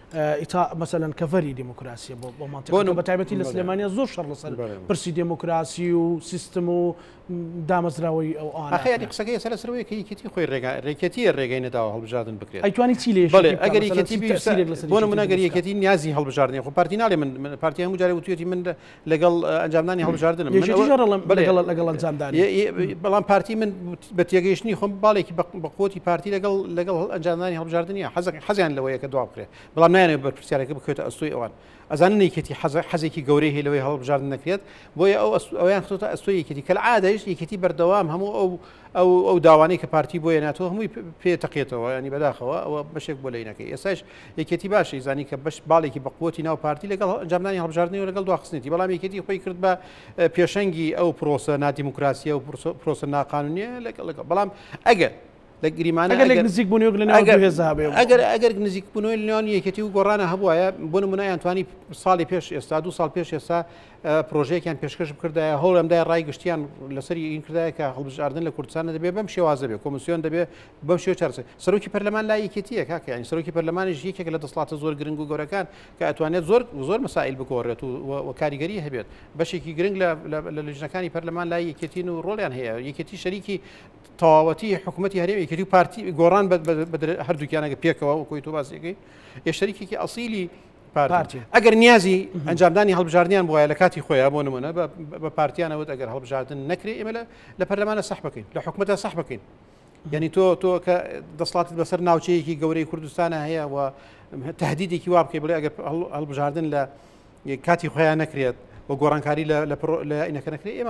مەسەلەن کەڤەری دیموکراسی بۆ منطقە بە تایبەتی لە سلێمانیا زۆر شەڕ لەسەر پرسی دیموکراسی و سیستم و دامەزراوەی ئەو ئاخیانی قسەکەی سەر سەرەوەی کە یەکێتی خۆی ڕێگەتی ڕێگەی نەداوە هەڵبژاردن بکرێت ئەیتوانی چی لێ ئەگەر یەکێتی بۆ نمونە ئەگەر یەکێتی نیازی هەڵبژاردننی خۆ پارتی ناڵێ من پارتی هەموو جارێ وتوێتی من لەگەڵ ئەنجامدانی هەڵبژاردنم لەگەڵ ئەنجامدانی بەڵام پارتی من بە تێگەیشتنی خۆم باڵێکی بەقوتی پارتی لەگەڵ لەگەڵ ئەنجامدانی هەڵبژاردننیە حەزیان لەوەیە کە دوا بکرێت بەڵام نایەنێت بەرپرسیارەکە بکەوێتە ئەستۆی ئەوان ئەزانن یەکێتی حەزێکی گەورەی هەیە لەوەی هەڵبژاردن نەکرێت بۆیە ئەو ئەویان خۆتە ئەستۆی یەکێتی کە عادەیش یەکێتی بەردەوام هەموو ئەو ئەو ئەو داوانەی کە پارتی بۆ هێناتەوە هەمووی پێ تەقێتەوە ینی بەداخەوە ئەوە بەشێک بۆ لەینەکەی ئێستاش یەکێتی باشی زانی کە بەش باڵێکی بەقوتی ناو پارتی لەگەڵ ئەنجامدانی هەڵبژاردننی و لەگەڵ دواخستنیتی بەڵام یەکێتی خۆی کرد بە پێشەنگی ئەو پرۆسە نادیموکراسیە و پرۆسە ناقانونیە لەگەڵ بەڵام ئەگەر لە گریمانە نزیک بوونی ئەگەر ئەگەر نزیک بوونەوەی لەناوی یەکێتی و گۆڕانە هەبووایە بۆ نمونایان توانی ساڵی پێش ئێستا دو ساڵ پێش ئێستا پرۆژەیەکیان پێشکەش بکردایە هەوڵ ئەمدای ڕای گشتیان لەسەری این کردایە کە هەڵبژاردن لە کوردستانە دەبێت بەم شێوازە بێت کۆمسیۆن دەبێت بەم شێوە چارچێ سەرۆکی پەرلەمان لای یەکێتیە کاکە ینی سەرۆکی پەرلەمانیش یەکێک لە دەسەڵاتە زۆر گرنگ و گەورەکان کە ئەتوانێت زۆر زۆر مەسائل بگۆڕێت و کاریگەری هەبێت بەشێکی گرنگ لە لەژنەکانی پەرلەمان لای یەکێتین و ڕۆڵیان هەیە یەکێتی شەریکی تەواوەتی حکوومەتی هەرێمی یەکێتی و پارتی گۆڕان هەردووکیانەکە پێکەوە وەکۆی تۆ باسیەکەی یەشتەریکێکی ئەسیلی پارتی ئەگەر نیازی ئەنجامدانی هەڵبژاردنیان بواە لە کاتی خۆیان بۆ نمونە بە پارتیانەوەت ئەگەر هەڵبژاردن نەکرێ ئێمە لە پەرلەمانە سەح بکەین لە حکوومەتە سەح بکەین یعنی تۆ تۆ کە دەسەڵاتت بەسەر ناوچەیەکی گەورەی کوردستانە هەیە و تهدیدێکی وا بکەی بڵێ ئەگەر هەڵبژاردن لە کاتی خۆیان نەکرێت بۆ گۆڕانکاری لە ئینەکە نەکرێت ئێمە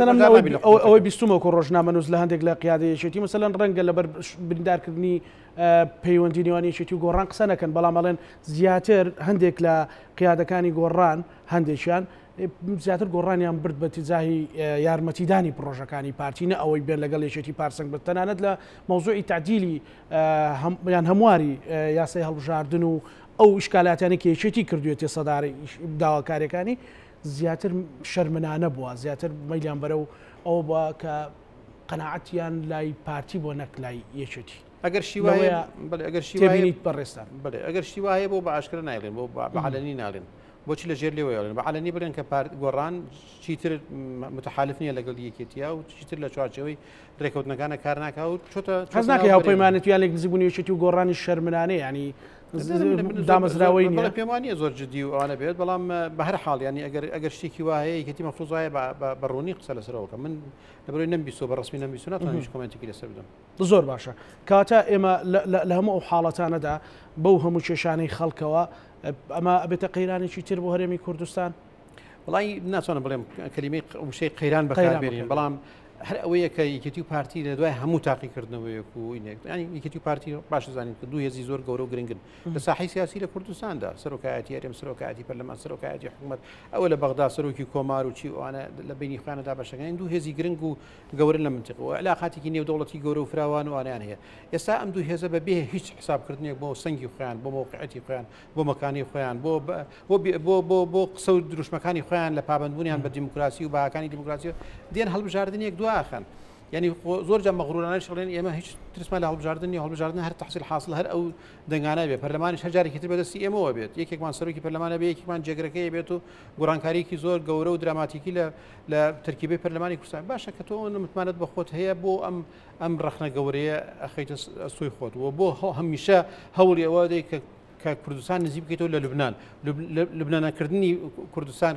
ئەوەی بیستمەوە کۆ ڕۆژنامە نووس لە هەندێک لە قیادەیەشێتی مەسەلەن ڕەنگە لەبەر بریندارکردنی پەیوەندی نێوانیشێتی و گۆڕان قسە نەکەن بەڵام ئەڵێن زیاتر هەندێک لە قیادەکانی گۆڕان هەندێکیان زیاتر گۆڕانیان برد بە تیزاهی یارمەتیدانی پرۆژەکانی پارتی نە ئەوەی بێت لەگەڵ یەکێتی پارسەنگ بێت تەنانەت لە مەوزوعی تعدیلی یان هەمواری یاسای هەڵبژاردن و ئەو ئیشکالاتیانی کە یەکێتی کردوێت سەداری داواکاریەکانی زیاتر شەرمنانە بووە زیاتر مەیلیان بەرە و ئەو بە کە قەناعەتیان لای پارتی بۆ نەک لای یەکێتی ئەگەر شیوایە ئەگەر شیوایت بەڕێستان بڵێ ئەگەر شیوایە بۆ بە ئاشکرا نایڵێن بۆ بەعەلەنی ناڵێن بۆچی لە ژێر لێوەیڵێن بەعەلەنی بڵێن کە گۆڕان چیتر متحالف نییە لەگەڵ یەکێتیە و چیتر لە چوارچەوەی ڕێکەوتنەکانە کار ناکە و چۆتە حەز ناکەی هاوپەیمانێتیان لێک نزیک بوونی یەکێتی و گۆڕانی شەرمنانەیە ینی دامەزراوەی نیە پێمانە زۆر جدی و ئەوانە بێت بەڵام بە هەر حاڵ ینی ئەگەر ئەگەر شتێکی وایە یەکێتی مەفروض وایە بەڕوونی قسە لەسەرەوەکە من لەبەرەوەی نەمبیستۆ بە ڕسمی نەمبیستۆ ناتوانم هیچ کۆمنتێکی لەسەر بدەم زۆر باشە کاتە ئێمە لە هەموو ئەو حاڵەتانەدا بەو هەموو کێشانەی خەڵکەوە ئەمە ئەبێتە قەیرانێکی تر بۆ هەرێمی کوردستان وڵی ناتوانم بڵێم کەلیمەی وشەی قەیران بەکاربێنین بەڵام هەر ئەوەیە کە یەکێتی و پارتی لە دوای هەموو تاقیکردنەوەیەک و ینی یەکێتی و پارتی باش زانین کە دوو هێزی زۆر گەورە و گرنگن لە ساحەی سیاسی لە کوردستاندا سەرۆکایەتی هەرێم سەرۆکایەتی پەرلەمان سەرۆکایەتی حکوومەت ئەوە لە بەغدا سەرۆکی کۆمار و چی ئەوانە لە بینی خوانەدا بەشەکەین دوو هێزی گرنگ و گەورە لە منتیق و علاقاتێکی نێودەوڵەتی گەورە و فراوان و ئانیان هەیە ئێستا ئەم دوو هێزە بەبێ هیچ حسابکردنێک بۆ سەنگی خۆیان بۆ موقعەتی خۆیان بۆ مەکانی خۆیان بۆ بۆ بۆ قسە و دروشمەکانی خۆیان لە پابندبوونیان بە دیموکراسی و باکانی دیموکراسی دێن هەڵبژاردنێک دواخەن يعني زۆر جا مەغروورانە شڵێن ئێمە هیچ ترسمان لە هەڵبژاردننی هەڵبژاردن هەر تەحصیل حاصل هەر ئەو دەنگانە بێت پەرلەمانیش هەرجارێکی تر بەدەستی ئێمەوە بێت یەکێکمان سەرۆکی پەرلەمانە بێت یەکێکمان جێگرەکەی بێت و گۆڕانکاریکی زۆر گەورە و دراماتیکی لە لە تەرکیبەی پەرلەمانی کوردستان باشە کە تۆ متمانەت بە خۆت هەیە بۆ ئەم ئەم ڕەخنە گەورەیە ئەخەیتە سوی خۆت و بۆ هەمیشە هەوڵی ئەوە دەی کە کە کوردستان نزیک بکەیتەوە لە لوبنان لوبنانەکردنی کوردستان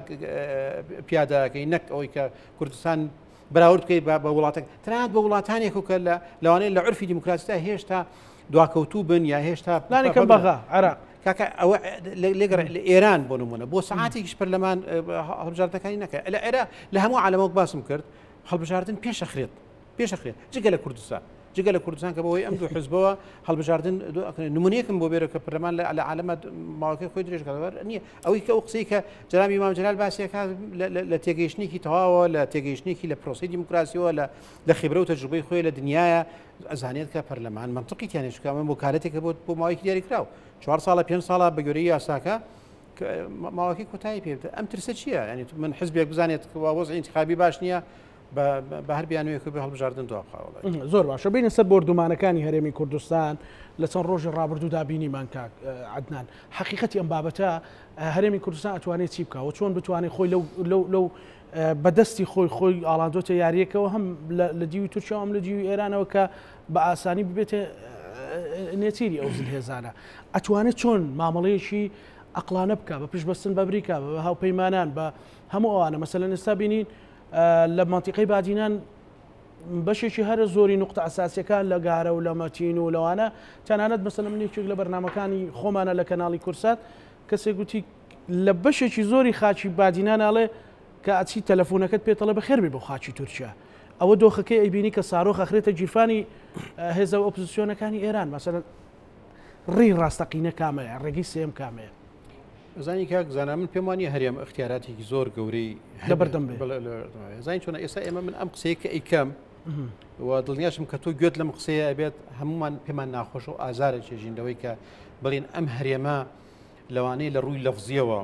پیاداکەی نەک ئەوەی کە کوردستان بەراورد بکەیت بە وڵاتێک تەنانەت بە وڵاتانێک و کە لەوانەیە لە عرفی دیموکراسیدا هێشتا دواکەوتوو بن یا هێشتا لانێکم بەغا عێراق کاکە ئەوە لێگەڕ لە ئێران بۆ نمونە بۆ سەعاتێکیش پەرلەمان هەڵبژاردنەکانی نەکات لە عێراق لە هەموو عالەمەوە باسم کرد هەڵبژاردن پێشەخرێت پێشەخرێت جگە لە کوردستان جگە لە کوردستان کە بەوەی ئەم دوو حزبەوە هەڵبژاردن نمونەیەکم بۆ بێرە کە پەرلەمان لە عالەمە ماوەکەی خۆی درێژکاتەوە نییە ئەوەی کە ئەو قسەی کە جەنابی مام جەلال باسیەکە لە تێگەیشتنێکی تەواوە لە تێگەیشتێکی لە پرۆسی دیموکراسیەوە لە خیبرە و تەجروبەی خۆی لە دنیاە ئەزانێت کە پەرلەمان منطقی تیانێشکە من بۆ کارێتێکە بۆ بۆ ماوەیەکی دیاری کراوە چوار ساڵە پێنج ساڵە بە گوێرەی یاساکە ماوەکەی کۆتایی پێ ئەم ترسە چییە؟ ینی من حزبێک بزانێت وەزعی انتخابی باش نییە بە هەر بیانوێک بە هەڵبژاردن دواقاوە زۆر باشە بینە سەر بردومانەکانی هەرێمی کوردستان لە چەند ڕۆژی ڕابردوودا بینیمان کاک عەدنان حەقیقەتی ئەم بابەتە هەرێمی کوردستان ئەتوانێت چی بکە و چۆن بتوانێت خۆی لەو بەدەستی خۆی خۆی ئاڵاندۆتە یاریەکەەوە هەم لە دیوی تورکیا ئەم لە دیوی ئێرانەوە کە بە ئاسانی ببێتە نێچیری ئەو زلهێزانە ئەتوانێت چۆن مامەڵەیەکی ئەقلانە بکە بە پشتبەستن بە بریکا بە هاوپەیمانان بە هەموو ئەوانە مەسەلەن ئێستا بینین لە مانتیقەی بادینان بەشێکی هەرە زۆری نقطە ئەساسیەکان لە گارە و لە مەتین و لەوانە تەنانەت مەسەلەن منێکێک لە بەرنامەکانی خۆمانە لە کەناڵی کورسات کەسێک گوتی لە بەشێکی زۆری خاچی بادیناناڵێ کە ئەچی تەلەفۆنەکەت پێتەڵە بەخێربێ بۆ خاچی تورکیا ئەوە دۆخەکەی ئەیبینی کە سارۆخ ئەخرێتە گیرفانی هێزە و ئۆپۆزیسیۆنەکانی ئێران مەسەلەن ڕێی ڕاستەقینە کامەیە ڕێگەی سێم کامەیە زانی کاک زانە من پێم وانیە هەرێم اختیاراتێکی زۆر گەورەی لەبەردەم بێ زانی چۆنە ئێستا ئێمە من ئەم قسەیە کە ئەیکەم و دڵنیاشم کە تۆ گوێت لەم قسەیە ئەبێت هەمومان پێمان ناخۆش و ئازارە چێژینەوەی کە بڵێن ئەم هەرێمە لەوانەیە لە ڕووی لەفزیەوە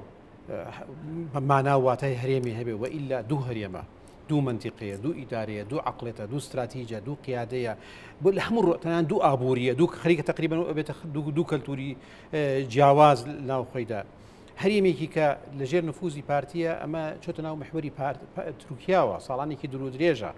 مانا واتای هەرێمی هەبێ و ئیلا دوو هەرێمە دوو منتیقەیە دوو ئیدارەیە دوو عقلێتە دوو استراتیجە دوو قیادەیە بۆ لە هەموو ڕۆتەنان دوو ئابوووریە دوو خەریکە تقریبان ئەبێتە دوو کەلتوری جیاواز ناوخۆیدا هەرێمێکی کە لەژێر نفوزی پارتیە ئەمە چۆتە ناو محوەری تورکیاوە ساڵانێکی درو درێژە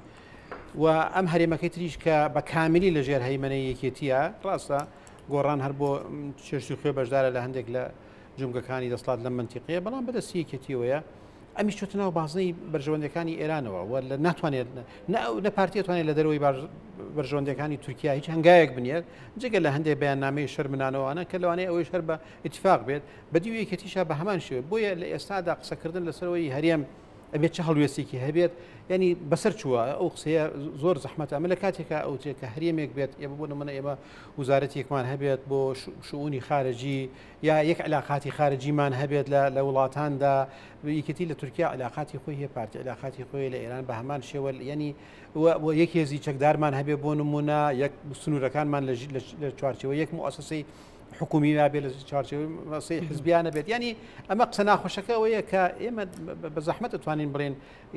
و ئەم هەرێمەکەی تریش کە بە کاملی لەژێر هەیمەنەی یەکێتیە ڕاستە گۆڕان هەر بۆ چێشتی خوێ بەشدارە لە هەندێک لە جمگەکانی دەسڵات لەم منتیقەیە بەڵام بەدەستی یەکێتیەوەیە ئەمیش چۆتە ناو بازنەی بەرژەوەندەکانی ئێرانەوە و لە ناتوانێت لە پارتیە توانێت لە دەرەوەی بەرژەوەندەکانی تورکیا هیچ هەنگایەک بنێت جگە لە هەندێک بەیاننامەی شەرمنانەوەوانە کە لەوانەیە ئەوەی شەر بە ئیتفاق بێت بەدیو یەکێتیشە بە هەمان شێوە بۆیە لە ئێستادا قسەکردن لەسەرەوەی هەرێم ئەبێت چه هەڵوێستێکی هەبێت ینی بەسەر چووە ئەو قسەیە زۆر زەحمەتە ئەمە لە کاتێکە ئەو کە هەرێمێک بێت ئێمە بۆ نمونە ئێمە وزارەتێکمان هەبێت بۆ شؤونی خارجی یا یەک علاقاتی خارجیمان هەبێت لە وڵاتاندا یەکێتی لە تورکیا علاقاتی خۆی هەیە پارتی علاقاتی خۆی لە ئێران بە هەمان شێوە ینی یەک هێزی چەکدارمان هەبێت بۆ نمونە یەک سنوورەکانمان لە چوارچەوە یەک موسسەی حکومی نابێت لە چارچێوەی حزبیانە بێت ینی ئەمە قسە ناخۆشەکەەوەیە کە ئێمە بە زەحمەت دەتوانین بڵێن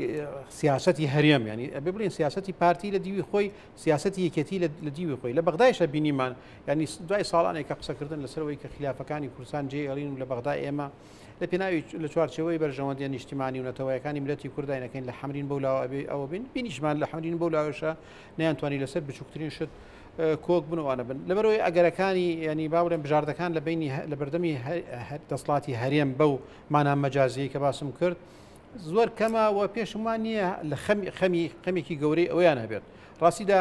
سیاسەتی هەرێم ینی ئەبێ بڵێن سیاسەتی پارتی لە دیوی خۆی سیاسەتی یەکێتی لە دیوی خۆی لە بەغدایشە بینیمان ینی دوای ساڵانێک کە قسەکردن لەسەرەوەی کە خلافەکانی کوردستان جێ ئەڵین و لە بەغدای ئێمە لە پێناوی لە چوارچەوەی بەرژەوەندیە نیشتیمانی و نەتەوەیەکانی ملەتی کوردینەکەین لە حەمرین بەولاوە ئەوە بین بینیشمان لە حەمرین بەولاوەشە نەیانتوانی لەسەر بچووکترین شت کۆک بنەوانە بن لەبەرەوەی ئەگەرەکانی ینی باڵێن بژاردەکان لە بینی لە بەردەمی دەسڵاتی هەرێم بەو مانام مەجازی کە باسم کرد زۆر کەمە و پێشمان نییە لە خەمی خەمێکی گەورەی ئەویان هەبێت ڕاستیدا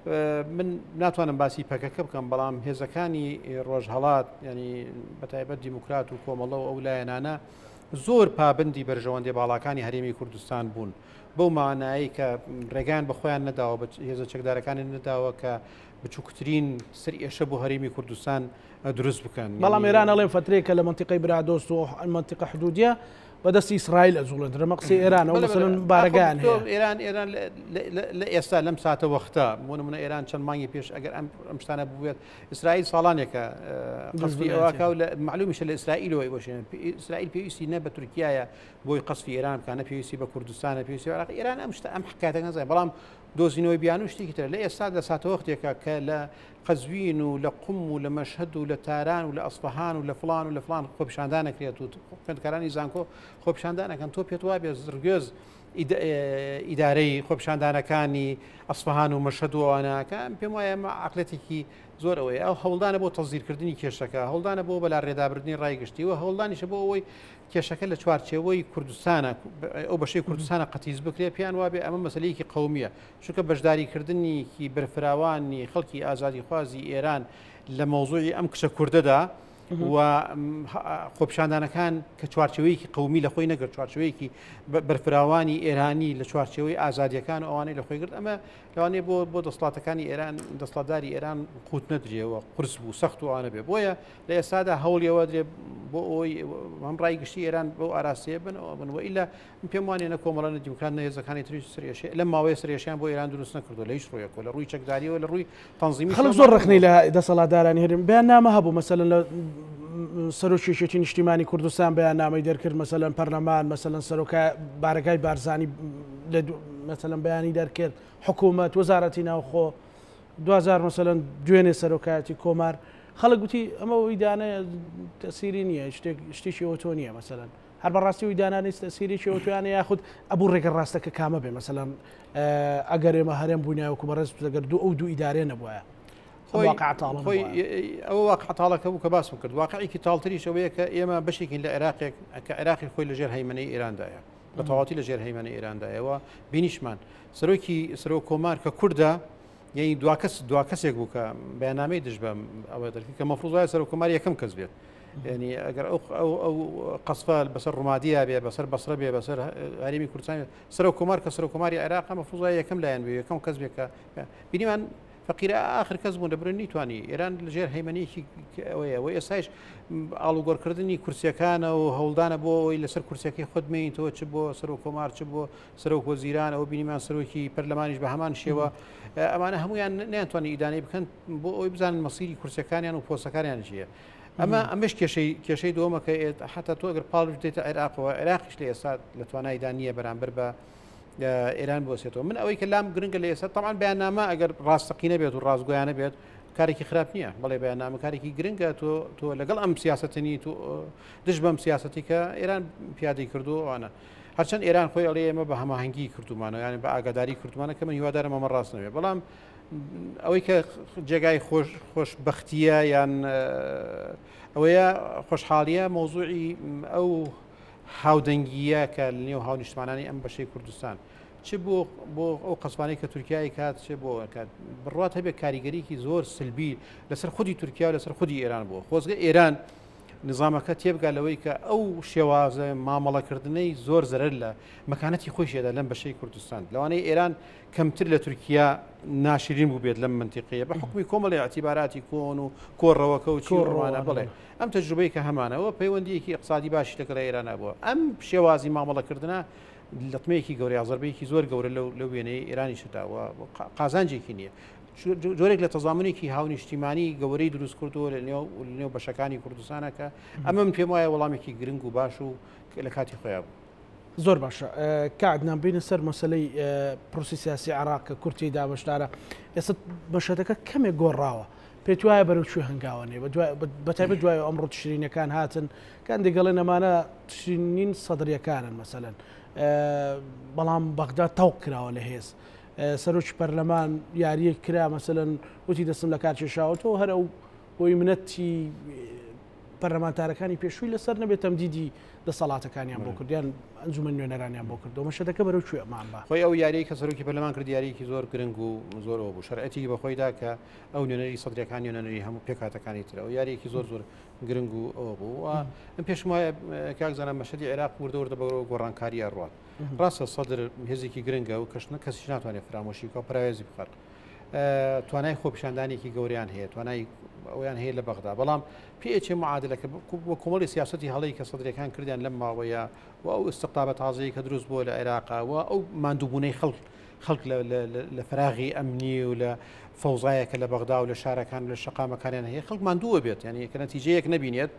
من ناتوانم باسی پەکەکە بکەم بەڵام هێزەکانی ڕۆژهەڵات ینی بەتایبەت دیموکرات و کۆمەڵە و ئەو لایەنانە زۆر پابندی بەرژەوەندی باڵاکانی هەرێمی کوردستان بوون بەو مانایی کە ڕێگان بە خۆیان نەداوە بە هێزە چەکدارەکانی نەداوە کە بچووکترین سەر ئێشە بۆ هەرێمی کوردستان دروست بکەن بەڵام ئێران ئەڵێن فترەیەکە لە منتیقەی برادۆست و منتیقە حدودیە بەدەستی ئیسرائیل ئەزوڵێن درەمە قسەی ئێرانەوە مەسەلەن بارەگان ئێران ئێران لە ئێستا لەم ساتە وەختە بۆ نمونە ئێران چەند مانگی پێش ئەگەر ئەم شتانە بوێت ئیسرائیل ساڵانێکە قەسفی ئەوەکە و لە معلومیشە لە ئیسرائیلەوەی بۆشێن ئیسرائیل پێویستی نە بە تورکیایە بۆی قەسفی ئێران بکانە پێویستی بە کوردستانە پێویستی عێراق ئێران ئەم شتە ئەم حکایەتە نەزانێت بەڵام دۆزینەوەی بیان و شتێکی تر لە ئێستا لە ساتە وەختێکە کە لە قەزوین و لە قوم و لە مەشهەد و لە تاران و لە ئەسفەهان و لە فڵان و لە فڵان خۆپیشاندانەکرێت و خوێندکارانی زانکۆ خۆپیشاندانەکەن تۆ پێت وابێ زرگێز ئیدارەی خۆپیشاندانەکانی ئەسفەهان و مەشهەد و ئەوانەکە پێم وایە ئەمە عەقلێتێکی زۆر ئەوەیە ئەو هەوڵدانە بۆ تەزیرکردنی کێشەکە هەوڵدانە بۆ بەلا ڕێدابردنی ڕایگشتی و هەوڵدانیشە بۆ ئەوەی کێشەکە لە چوارچێوەی کوردستانە ئەو بەشەی کوردستانە قەتیز بکرێ پێیان وابێ ئەمە مەسەلەیەکی قەومیە چونکە بەشداریکردنیکی بەرفراوانی خەڵکی ئازادی خوازی ئێران لە مەوزوعی ئەم کچە کوردەدا و خۆپیشاندانەکان کە چوارچەوەیەکی قەومی لە خۆی نەگرت چوارچەوەیەکی بەرفراوانی ئێرانی لە چوارچەوەی ئازادیەکان ئەوانەی لە خۆی گرت ئەمە لەوانەیە بۆ بۆ دەسڵاتەکانی ئێران دەسڵاتداری ئێران قوت نەدرێەوە قرس بوو سەخت وانە بێ بۆیە لە ئێستادا هەوڵیەوە درێ بۆ ئەوی هەم ڕایگشتی ئێران بۆ ئاراستەیە بنەوە بنەوە ئیلا پێم وانێ نە کۆمەڵانە دیموکرات نەهێزەکانی تریش سرێشێ لەم ماوەیە سرێشیان بۆ ئێران دروست نەکردو لە هیچ ڕۆیەکەوە لە ڕووی چەکداریەوە لە ڕووی تەنزیمی خەڵک زۆر ڕخنەی لە دەسەڵاتدارانی هەرێم بەیاننامە هەبوو مەسەلەن لە سەرۆکێشێتی نیشتیمانی کوردستان بەیاننامەی دەرکرد مەسەلەن پەرلەمان مەسەلەن سەرۆکای بارەکای بارزانی مثلەن بەیانی دەرکرد حکوومەت وەزارەتی ناوخۆ دوزار مثلەن دوێنێ سەرۆکایەتی کۆمار خەڵک گوتی ئەمە ویدانە تەسیری نییە شتێکی ئۆتۆ نییە مثلەن هەر بەڕاستی ویدانانی تەسیرێکی ئۆتۆیانە یاخود ئەبوو ڕێگە ڕاستەکە کامە بێ مثلەن ئەگەر ئێمە هەرێم بوونیایوەکو بەڕێز دەگەر دوو ئەو دوو ئیدارێ نەبووە خۆی ئەوە واقعتاڵەکە بوو کە باسم کرد واقعیکی تاڵتریش ئەوەیە کە ئێمە بەشێکین لە عێراقێک کە عێراقی خۆی لەژێر هەیمەنەی ئێراندایە بە تەواوەتی لەژێر هەیمەنەی ئێراندایەوە بینیشمان سەرۆکی سەرۆک کۆمار کە کووردە یعنی دواکەس دواکەسێک بوو کە بەیانامەی دژ بە ئەوە دەرکی کە مەفروض وایە سەرۆک کۆمار یەکەم کەس بێت ینی ئەگەر ئەو ئەو قەسفە بەسەر ڕوومادیە بێ بەسەر بەسرە بێ بەسەر هەرێمی کوردستان سەرۆک کۆمار کە سەرۆک کۆماری عێراق مەفروض وایە یەکەم لایەن بێ یەکەم کەس بێت کە بینیمان فقیرە آخر کەس بوون دەبرن نیتوانی ئێران لەژێر هەیمەنیەکی ئەوەیە و ئێستاش ئاڵوگۆڕکردنی کورسیەکانە و هەوڵدانە بۆ ئەوی لەسەر کورسەکەی خودمێنیتەوە چ بۆ سەرۆک کۆمار چ بۆ سەرۆک وەزیران ئەوە بینیمان سەرۆکی پەرلەمانیش بە هەمان شێوە ئەمانە هەمویان ناتوانانی ئیدانەی بکەن بۆ ئەوی بزانن مەسیری کورسەکانیان و پۆستەکانیان چیە ئەمە ئەمەش کێشەی کێشەی دووەمەکە حتا تۆ ئەگەر پاڵ دێتە عێراقەوە عێراقیش لە ئێستا لە توانایدا نییە بەرامبەر بە ئێران بۆسێتەوە من ئەوەی کە لام گرنگە لە ئێستا تەمان بەیاننامە ئەگەر ڕاستەقینە بێت و ڕازگۆیانە بێت کارێکی خراپ نییە بەڵێ بەیاننامە کارێکی گرنگە تۆ تۆ لەگەڵ ئەم سیاستنی تو دش بەم سیاستی کە ئێران پیادەی کردووانە هەرچەند ئێران خۆی ئەڵێ ئێمە بە هەماهەنگی کردومانە یانی بە ئاگاداری کردومانە کە من هیوادارم ئەمە ڕاست نەوێت بەڵام ئەوەی کە جێگای خۆش خۆشبەختیە یان ئەوەیە خۆشحاڵیە مۆزوعی ئەو هاودەنگیە کە لە نێو هاونیشتمانانی ئەم بەشەی کوردستان چ بۆ بۆ ئەو قەسبانەی کە تورکیای کات چ بۆ کات بڕات هەبێت کاریگەریکی زۆر سلبی لەسەر خودی تورکیا و لەسەر خودی ئێران بووە خۆزگە ئێران نظامەکە تێبگا لەوەی کە ئەو شێوازە مامەڵەکردنەی زۆر زەرەر لە مەکانەتی خۆشیێدا لەم بەشەی کوردستان لەوانەیە ئێران کەمتر لە تورکیا ناشرین بوو بێت لەم منتیقەیە بە حکومی کۆمەڵی اعتیباراتی کۆن و کۆڕەوەکە و چۆڕوانە بڵێ ئەم تەجروبەی کە هەمانەوە پەیوەندیەکی اقتصادی باشی لەگەڵ ئێرانە بووە ئەم شێوازی مامەڵەکردنە لەتمەیەکی گەورەی ئازەربەیەکی زۆر گەورە لەو وێنەی ئێرانی شداوە قازانجێکی نییە جۆرێک لە تەزامنێکی هاونیشتیمانی گەورەی دروست کردووە لە نێو بەشەکانی کوردستانەکە ئەمە من پێم وایە وەڵامێکی گرنگ و باش و لە کاتی خۆیان بوو زۆر باشە کاتنان بینە سەر مەسلەی پرۆسی سیاسی عێراق کە کورتی دابەشدارە ئێستا بەشەکە کەمێک گۆڕاوە پێت وایە بەرەو کوێ هەنگاوانێ بەتایبەت دوای ئەمڕۆ تشرینەکان هاتن کان دەگەڵێن ئەمانە تشرینین سەدرریەکانن مەسەلەن بەڵام بەغدا تەوق کراوە لە هێز سەرۆکی پەرلەمان یاریەک کرا مەسەلەن وتی دەستم لە کار کێشاوەتەوە هەر ئەو بۆی منەتی پەرلەمانتارەکانی پێشووی لەسەر نەبێت تەمدیدی دەسەڵاتەکانیان بۆ کردیان ئەنجومەن نوێنەرانیان بۆ کردەوە مەشەدەکە بەرەو کوێمان بە خۆی ئەو یاریی کە سەرۆکی پەرلەمان کرد یاریکی زۆر گرنگ و زۆرەوە بوو شەرعەتی بەخۆیدا کە ئەو نوێنەری سەدرەکان نوێنەری هەموو پێکاتەکانی ترە و یاریەکی زۆر زۆر گرنگ و ئەوە بوو ئەم پێشم وایە کاکزانە مەشەدی عێراق وردەوردە بەرەوە گۆڕانکاریە ڕات ڕاستە سەدر هێزێکی گرنگە و کەشنە کەسیش ناتوانێت فرامۆشی بکە پراوێزی بخەر توانای خۆپیشاندانێکی گەوریان هەیە توانای ئەویان هەیە لە بەغدا بەڵام پێچێ معادلەکە بۆ کۆمەڵی سیاسەتی هەڵەی کە سەدرەکان کردیان لەم ماوەیە و ئەو استقطابە تازەیە کە دروست بووە لە عێراقا و ئەو ماندووبوونەی خەڵک خەڵک لە فراغی ئەمنی و لە فەوزایەکە لە بەغدا و لە شارەکان لە شەقامەکانیان هەیە خەڵک ماندووە بێت یعنی کە نەتیجەیەک نەبینێت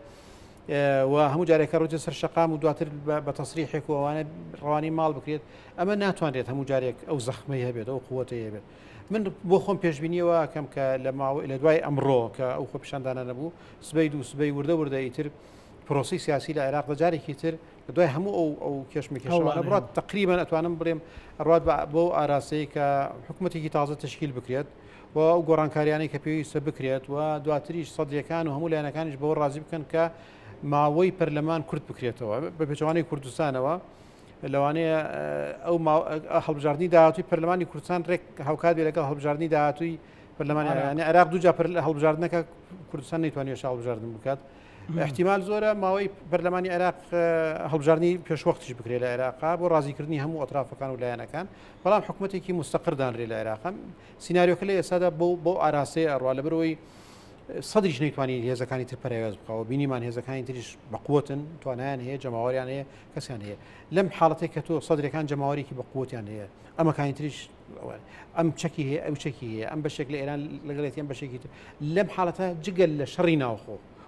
و هەموو جارێکە ڕۆژێ سەر شەقام و دواتر بە تەسریحێک و ئەوانە ڕوانی ماڵ بکرێت ئەمە ناتوانێت هەموو جارێک ئەو زەخمەی هەبێت ئەو قووەتەی هەبێت من بۆ خۆم پێشبینیەوە کەم کە لە دوای ئەمڕۆ کە ئەو خۆپیشاندانە نەبوو سبەی دوو سبەی وردە وردەی تر پرۆسی سیاسی لە عێراق جارێکی تر لە دوای هەموو ئەو ئەو کێشمێکیشەوە بڕات تقریبا ئەتوانم بڵێم ڕات بۆ ئاراسەیە کە حکوومەتێکی تازە تشکیل بکرێت و ئەو گۆڕانکاریانەی کە پێویستە بکرێت و دواتریش سەدرەکان و هەموو لایەنەکانیش بەوە ڕازی بکەن کە ماوەی پەرلەمان کورت بکرێتەوە بە پێچەوانەی کوردستانەوە لەوانەیە ئەو هەڵبژاردننی داهاتووی پەرلەمانی کوردستان ڕێک هاوکات بێ لەگەڵ هەڵبژاردننی داهاتووی پەرلەمانی عێراق دووجا هەڵبژاردنەکە کوردستان نەیتوانێت هەڵبژاردن بکات احتیمال زۆرە ماوەی پەرلەمانی عێراق هەڵبژاردننی پێشوەختیش بکرێت لە عێراقا بۆ ڕازیکردنی هەموو ئەطرافەکان و لایەنەکان بەڵام حکوومەتێکی مستەقر دانرێت لە عێراقا سیناریۆکە لە ئێستادا بۆ ئاراسەیە ئەڕوا لەبەرەوەی سەدریش نەیتوانی هێزەکانی تر پەرێواز بکەوە بینیمان هێزەکانی تریش بەقوتن توانایان هەیە جەماوەریان هەیە کەسیان هەیە لەم حاڵەتێک کە تۆ سەدرەکان جەماوەریکی بەقوتیان هەیە ئەمەکانی تریش ئەم چەکی هەیە ئەو چەکی هەیە ئەم بەشێک لە ئێران لەگەڵێتی ئەم بەشێکی تر لەم حاڵەتە جگەل لە شەڕی ناوخۆ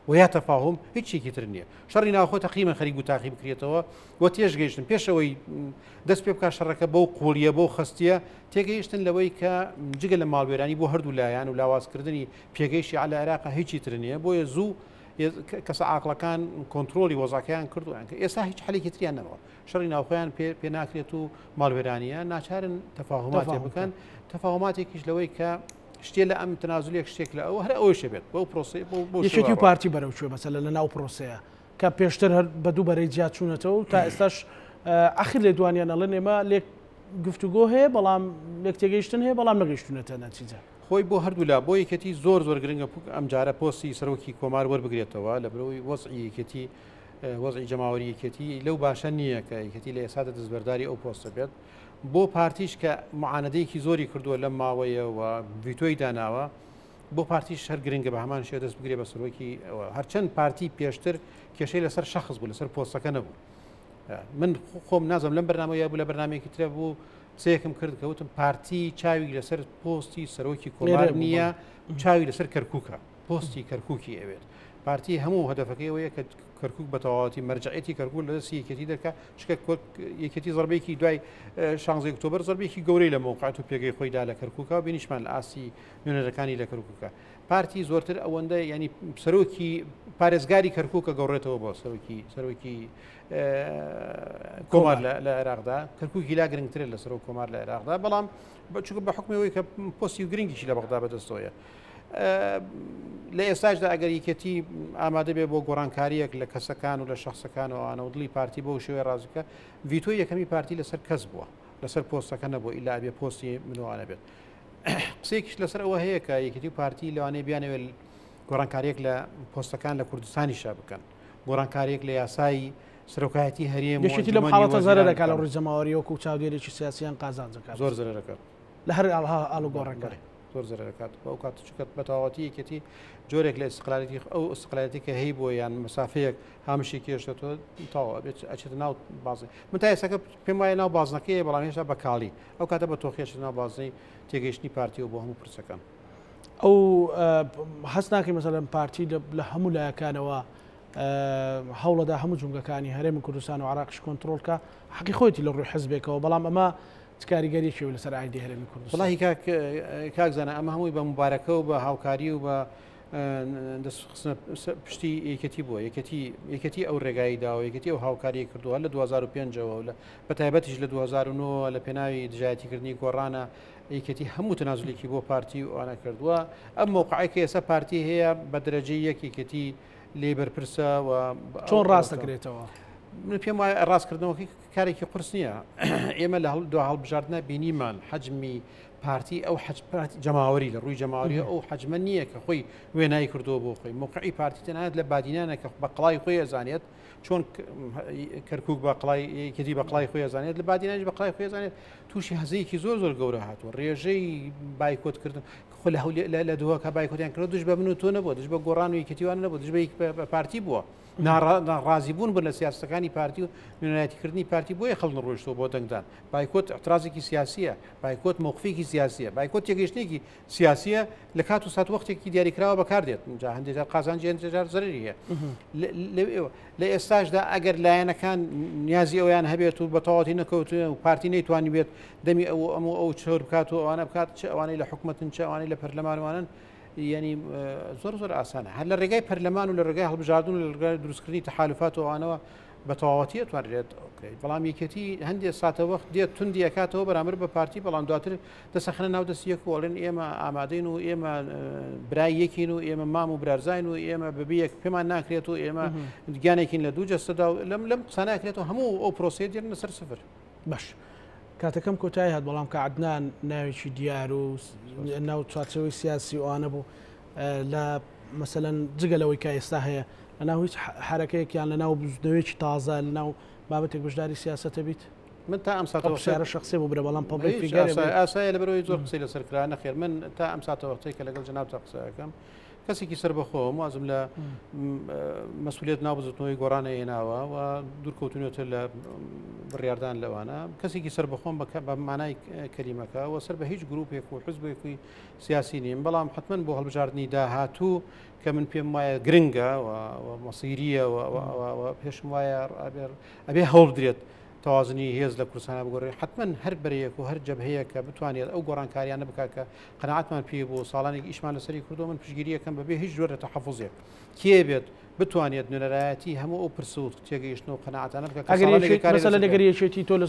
و یا تەفاهم هیچێکی تر نییە شەڕی ناوخۆ تەقریبەن خەریک و تاقی بکرێتەوە و تێش گەیشتن پێشەوەی دەست پێ بکات شەڕەکە بەو قوڵیە بەو خستیە تێگەیشتن لەوەی کە جگە لە ماڵوێرانی بۆ هەردوو لایەن و لاوازکردنی پێگەیشتی عەلی عێراق هیچی تر نییە بۆیە زوو کەسە عاقڵەکان کۆنتترۆلی وەزاکەیان کردویان کە ئێستا هیچ حەلێکی تریان نەبەوە شەڕی ناوخۆیان پێ ناکرێت و ماڵوێرانیە ناچارن تەفاهماتێ بکەن تەفاهماتێکیش لەوەی کە شتێ لە ئەم تەنازولێک شتێک لە ئەوە هەر ئەوەشە بێت بەو پرۆسی یەکێکی و پارتی بەرەوچوە مەسەلە لە ناو پرۆسەیە کە پێشتر هەر بە دوو بەرەی جیات چوونەتەوە و تا ئێستاش ئاخر لێ دوانیان ئەڵێن ئێمە لێک گفتوگۆ هەیە بەڵام لێک تێگەیشتن هەیە بەڵام نەگەیشتونەتە نەتیجە خۆی بۆ هەردوو لا بۆ یەکەتی زۆر زۆر گرنگە ئەم جارە پۆستی سەرۆکی کۆمار وەربگرێتەوە لە بەرەوەی وەزعی یەکەتی وەزعی جەماوەری یەکەتی لەو باشە نییە کە یەکەتی لە ئێستا دەستبەرداری ئەو پۆستە بێت بۆ پارتیش کە معانەدەیەکی زۆری کردووە لەم ماوەیە و ڤیتۆی داناوە بۆ پارتیش هەر گرنگە بە هەمان شێ دەست بگرێ بە سەرۆکی هەرچەند پارتی پێشتر کێشەی لەسەر شەخص بوو لەسەر پۆستەکە نەبوو من خۆم نازم لەم بەرنامەیە بوو لە بەرنمێکی ترە بوو سێکم کرد کەوتم پارتی چاوی لەسەر پۆستی سەرۆکی کۆمار نییە چاوی لەسەر کەرکووکە پۆستی کەرکووکی ئەوێت پارتی هەموو هەدەفەکەی ئەوەیە کە کەرکووک بە تەواوەتی مەرجعەتی کەرکوو لە دەستی یەکەتی دەکا شکە یەکەتی زەربەیەکی دوای شانزەی ئۆکتۆبەر زەربێکی گەورەی لە موقعەت و پێگەی خۆیدا لە کەرکووکە و بینیشمان لە ئاسی نوێنەرەکانی لە کەرکووکە پارتی زۆرتر ئەوەندە ینی سەرۆکی پارێزگاری کەرکووکە گەڕێتەوە بۆ سەرۆکی سەرۆکی کۆمار لە عێراقدا کەرکووکی لا گرنگترێت لە سەرۆک کۆمار لە عێراقدا بەڵام بەچووکە بە حکمەوەی کە پۆستی و گرنگیشی لە بەغدا بەدەستەوەیە لە ئێستاشدا ئەگەر یەکەتی ئامادە بێ بۆ گۆڕانکاریەک لە کەسەکان و لە شخصەکانەوە ئانەودڵی پارتی بۆ شێوەیە ڕازەکە ڤیتۆی یەکەمی پارتی لەسەر کەس بووە لەسەر پۆستەکە نەبووە ئیلا بێ پۆستی منوانە بێت قسێکیش لەسەر ئەوە هەیە کە یەکەتی پارتی لەوانەیە بیانەوێت گۆڕانکاریەک لە پۆستەکان لە کوردستانی شا بکەن گۆڕانکاریەک لە یاسایی سەرۆکایەتی هەرێم یەکێتی لەم حاڵەتە زەرە دەکات لە ڕووی جەماوەری وەکو چاودێرێکی سیاسییان قازان دەکات زۆر زەرە دەکات لە هەر ئاڵ و گۆڕانکاری زۆر زەرەکات بەو کات چکات بەتەواوەتی یەکێتی جۆرێک لە ئستقلالیەتی ئەو ئستقلالیەتی کە هەیە بۆ یان مەسافەیەک هامشی کێشێتەوە تاوا بێت ئەچێتە ناو بازی من تا ئێستاکە پێم وایە ناو بازنەکەی بەڵام هێشتا بەکاڵی ئەو کاتە بە تۆخێشت ناو بازنەی تێگەیشتنی پارتیەوە بۆ هەموو پرسەکان ئەو هەست ناکەی مەسەلەن پارتی لە هەموو لایەکانەوە هەوڵەدا هەموو جونگەکانی هەرێمی کوردستان و عراقیش کۆنتترۆلکە حەقی خۆیتی لە ڕووی حزبێکەوە بەڵام ئەمە کاریگەریەکی لەسەر ئایندی هەرێمی کوردستان وڵاهی کاکزانە ئەمە هەمووی بە مبارەکە و بە هاوکاری و بە پشتی یەکەتی بووە یەکەتی یەکەتی ئەو ڕێگایی داوە یەکەتی ئەو هاوکاری کردووە لە دو هەزار و پێنجەوە لە بە تایبەتیش لە دو هەزار و نۆ لە پێناوی دژایەتیکردنی گۆڕانە یەکەتی هەموو تەنازولێکی بۆ پارتی و ئەوانە کردووە ئەم موقعەکە ئێستا پارتی هەیە بە دەرەجەی یەک یەکەتی لێبەرپرسە و چۆن ڕاست دەکرێتەوە من پێم وایە ڕاستکردنەوەکی کارێکی قرس نییە ئێمە لە هەڵ دو هەڵبژاردنە بینیمان حەجمی پارتی ئەو جەماوەری لە ڕووی جەماوەری ئەو حەجمە نییە کە خۆی وێنایی کردووە بۆ خۆی موقعی پارتی تەنانەت لە بادینانە کە بە قڵای خۆی ئەزانێت چۆن کەرکووک بە قڵایکردی بە قڵای خۆی ئەزانێت لە بادینانی بە قڵای خۆی ئەزانێت تووشی هەزەیەکی زۆر زۆر گەورە هاتووە ڕێژەی بایکۆتکردن خۆ لە لە دووە کە بایکۆتیان کرد دوش بە من و تۆ نەبووە دش بە گۆڕان و یەکەتیوان نەبوو دش بە پارتی بووە ناڕازی بوون بە لە سیاسەکانی پارتی و نوێنەتیکردنی پارتی بۆیە خەڵن ڕۆیشتەوە بۆ دەنگدان بایکۆت اعترازێکی سیاسیە بایکۆت موقفێکی سیاسیە بایکۆت تێگەیشتێکی سیاسیە لە کات و سات وەختێکی دیاریکراوە بەکاردێت جا هەندێک قازانجی هەندێک زەرری هەیە لە ئێستاشدا ئەگەر لایەنەکان نیازی ئەویان هەبێت و بە تەواوەتی نەکەوتوێ و پارتی نەیتوانی بێت دەمی ئەو ئەمە ئەو چۆر بکات و ئەوانە بکات چ ئەوانەی لە حکوومەتن چ ئەوانەی لە پەرلەمانوانن ینی زۆر زۆر ئاسانە هەر لە ڕێگای پەرلەمان و لە ڕێگای هەڵبژاردن و لە ڕێگای دروستکردنی تەحالوفات و ئەوانەوە بە تەواوەتی ئەتوانرێت بەڵام یەکەتی هەندێک ساتە وەخت دێت توندی ئەکاتەوە بەرامبەر بە پارتی بەڵام دواتر دەسەخنە ناو دەستیەک وڵێن ئێمە ئامادەین و ئێمە برای یەکین و ئێمە مام و برارزین و ئێمە بەبیەک پێمان ناکرێت و ئێمە گیانێکین لە دوو جەستەدا لەم لەم قسە ناکرێتەوە هەموو ئەو پرۆسێ دێنە سەر سفر باش کاتەکەم کۆتایی هات بەڵام کە عەدنان ناوێکی دیار و ناو چوارچەوەی سیاسی ئەوانە بوو لە مەسەلەن جگەلەوەی کە ئێستا هەیە لە ناو هیچ حرەکەیەکیان لە ناو بزنەوەیکی تازە لە ناو بابەتێک بەشداری سیاسەتە بیت من تا ئەم ساتەوە شخصی بوو برە بەڵام پڵی ئاسایە لە بەرەوەی زۆر قسەی لەسەر کرانە خێر من تا ئەم ساتە وەختەی کە لەگەڵ جەناب تا قسەکەم کەسێکی سربەخۆ وازم لە مەسئولیت نابزتنەوەی گۆڕانە هێناوە و دوورکەوتنێتە لە بڕیاردان لەوانە کەسێکی سربەخۆم بە مانای کەلیمەکە و سەر بە هیچ گروپێک و حزبێکی سیاسی نیم بەڵام حتمما بۆ هەڵبژاردننی داهاتوو کە من پێم وایە گرنگە مەسیریە پێشم وایە ئەبێ هەوڵ درێت تەوازنی هێز لە کوردستانە بگۆڕێ حتمما هەر بەرەیەک و هەر جەبهەیە کە بتوانێت ئەو گۆڕانکاریانە بکات کە قەناعەتمان پێ بۆ ساڵانێک ئیشمان لەسەری کردو من پشگیریەکەم بەبێ هیچ جۆرە تەحەفوزێک کێ بێت بتوانێت نوێنەرایەتی هەموو ئەو پرسوود تێگەیشتنەوە قەناعەتانە بکات ئەگەر یەکێتی تۆ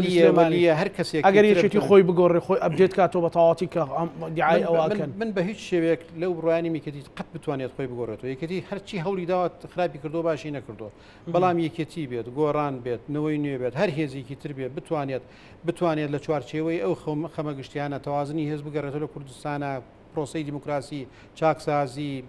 لە هەر کەسێک ئەگەر یەکێتی خۆی بگۆڕێ خۆی ئەبدێت کاتەوە بە تەواتی کە دیعای ئەوەکەن من بە هیچ شێوەیەک لەو ڕایانی میکەتی قەت بتوانێت خۆی بگۆڕێتەوە یەکەتی هەرچی هەوڵی داوات خراپی کردو باشی نەکردو بەڵام یەکێتی بێت گۆڕان بێت نەوەی نوێ بێت هەر هێزێکی تر بێت بتوانێت بتوانێت لە چوارچێوەی ئەو خەمەگشتیانە تەوازنی هێز بگەڕێتەوە لە کوردستانە پرۆسی دیموکراسی چاکسازی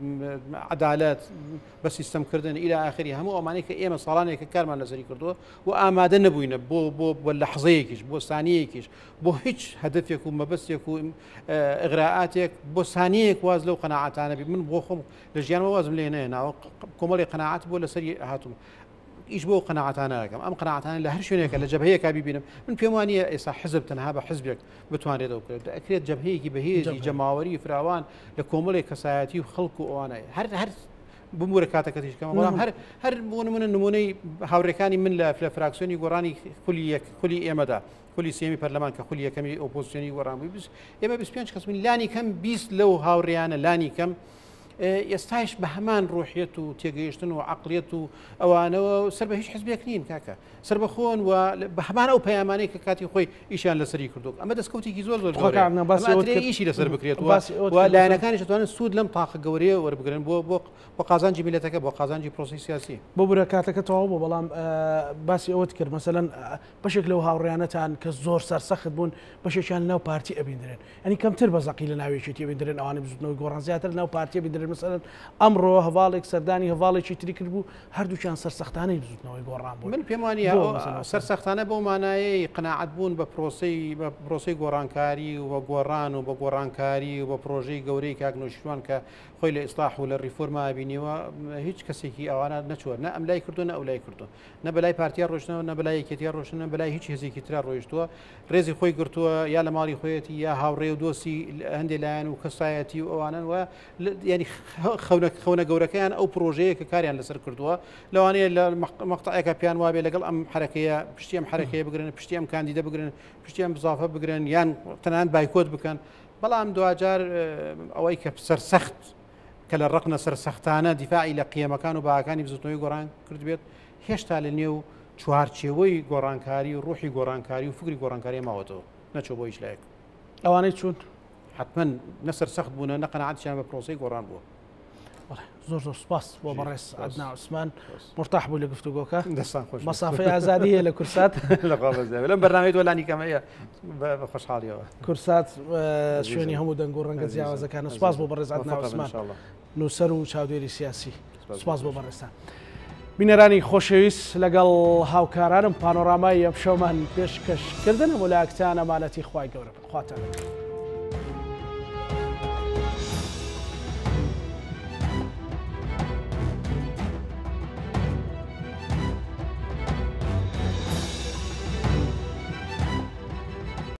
عدالەت بە سیستەمکردن ئیلا ئاخری هەموو ئەمانەی کە ئێمە ساڵانێکە کارمان لەسەری کردووە و ئامادە نەبووینە بۆ بۆ بۆ لە حەزەیەکیش بۆ سانیەکیش بۆ هیچ هەدفێک و مەبەستێک و ئەغراعاتێک بۆ سانیەک واز لەو قەناعەتانە بی من بۆ خۆم لە ژیانەوە وازم لێ نەهێناوە کۆمەڵی قەناعەت بۆ لەسەری هاتووم ئیش بۆ قەناعەتانەکەم ئەم قەناعەتانە لە هەر شوێنێکە لە جەبهەیەکا بیبینم من پێم وانییە ئێستا حزب تەنها بە حزبێک بتوانێت ئەو کرێت ئەکرێت جەبهەیەکی بەهێزی جەماوەری فراوان لە کۆمەڵێک کەسایەتی و خەڵک و ئەوانای هەر هەر بمورە کاتەکەتیشکەم بەڵام هەر هەر بۆ نمونە نمونەی هاوڕێکانی من لە فراکسیۆنی گۆڕانی خولی خولی ئێمەدا خولی سێمی پەرلەمان کە خولی یەکەمی ئۆپۆزیسیۆنی گۆڕان بووی ئێمە بیست و پێنج کەس من لانی کەم بیست لەو هاوڕێیانە لانی کەم ئێستاش بە هەمان ڕۆحیەت و تێگەیشتن و عقلێت و ئەوانەوە سەر بە هیچ حزبێک نین کاکە سەر بەخۆن و بە هەمان ئەو پەیامانەی کە کاتی خۆی ئیشیان لەسەری کردو ئەمە دەستکەوتێکی زۆر زۆر ئیشی لەسەر بکرێت و لایەنەکانیش دەتوانن سوود لەم تاقە گەورەیە وەربگرن بۆ بۆ بۆ قازانجی میلەتەکە بۆ قازانجی پرۆسی سیاسی بۆ بورە کاتەکە تەواو بۆ بەڵام باسی ئەوەت کرد مەسەلەن بەشێک لەو هاوڕێیانەتان کە زۆر سەرسەخت بوون بەشێکیان ناو پارتی ئەبیندرێن ئەنی کەمتر بەزەقی لە ناوێکی ئەبیندرێن ئەوانە بزوتنەوەی گۆڕان زیاتر ناو پارتی ئەبیندرێن مەسەلەن ئەمڕۆ هەواڵێک سەردانی هەواڵێکی تری کرد بوو هەردووچیان سەرسەختانەی بزوتنەوەی گۆڕان بوو من پێم وانیە سەرسەختانە بۆ مانایەی قەناعەت بوون بە پرۆسی بە پرۆسی گۆڕانکاری و بە گۆڕان و بە گۆڕانکاری و بە پرۆژەی گەورەی کاک نوێشوان کە خۆی لە ئیسلاح و لە ریفۆرما بینیوە هیچ کەسێکی ئەوانە نەچوە نە ئەم لای کردو نە ئەو لای کردو نە بەلای پارتیا ڕۆشتنەوە نە بەلای یەکێتیا ڕۆشتنە بەلای هیچ هێزێکی ترا ڕۆیشتووە ڕێزی خۆی گرتووە یا لە ماڵی خۆیەتی یا هاوڕێ و دۆسی هەندێک لایەن و کەسایەتی و ئەوانن وە ینی خەونە گەورەکەیان ئەو پرۆژەیە کە کاریان لەسەر کردووە لەوانەیە لە مەقتەعێکە پیان وابێ لەگەڵ ئەم حرەکەیە پشتی ئەم حرەکەیە بگرن پشتی ئەم کاندیدە بگرن پشتی ئەم بزافە بگرن یان تەنان بایکۆت بکەن بەڵام دوجار ئەوەی کە سەرسەخت کە لە ڕقنە سەرسەختانە دیفاعی لە قیەمەکان و باکانی بزوتنەوەی گۆڕان کرد بێت هێشتا لە نێو چوارچێوەی گۆڕانکاری و ڕوحی گۆڕانکاری و فکری گۆڕانکاری ماوەتەوە نەچۆ بۆ هیچ لایەک ئەوانەی چون حتمما نەسەر سەخت بوونە نەقەنەعەتیان بە پرۆسەی گۆڕان بووە زۆر زۆر سپاس بۆ بەڕێز عەدنان عوسمان مرتاح بوو لە گفتوگۆکە دەستان خۆش مەسافەی ئازادی هەیە لە کورسات لەم بەرنامەی تۆلانی کەمەیە بە خۆشحاڵیەوە کورسات شوێنی هەموو دەنگ و ڕەنگە جیاوازەکانە سپاس بۆ بەڕێز عەدنان عوسمان نووسەر و چاودێری سیاسی سپاس بۆ بەڕێستان بینەرانی خۆشەویست لەگەڵ هاوکارانم پانۆرامای ئەم شەومان پێشکەشکردن وەلایەکتان ئەمانەتی خوای گەورە خواتان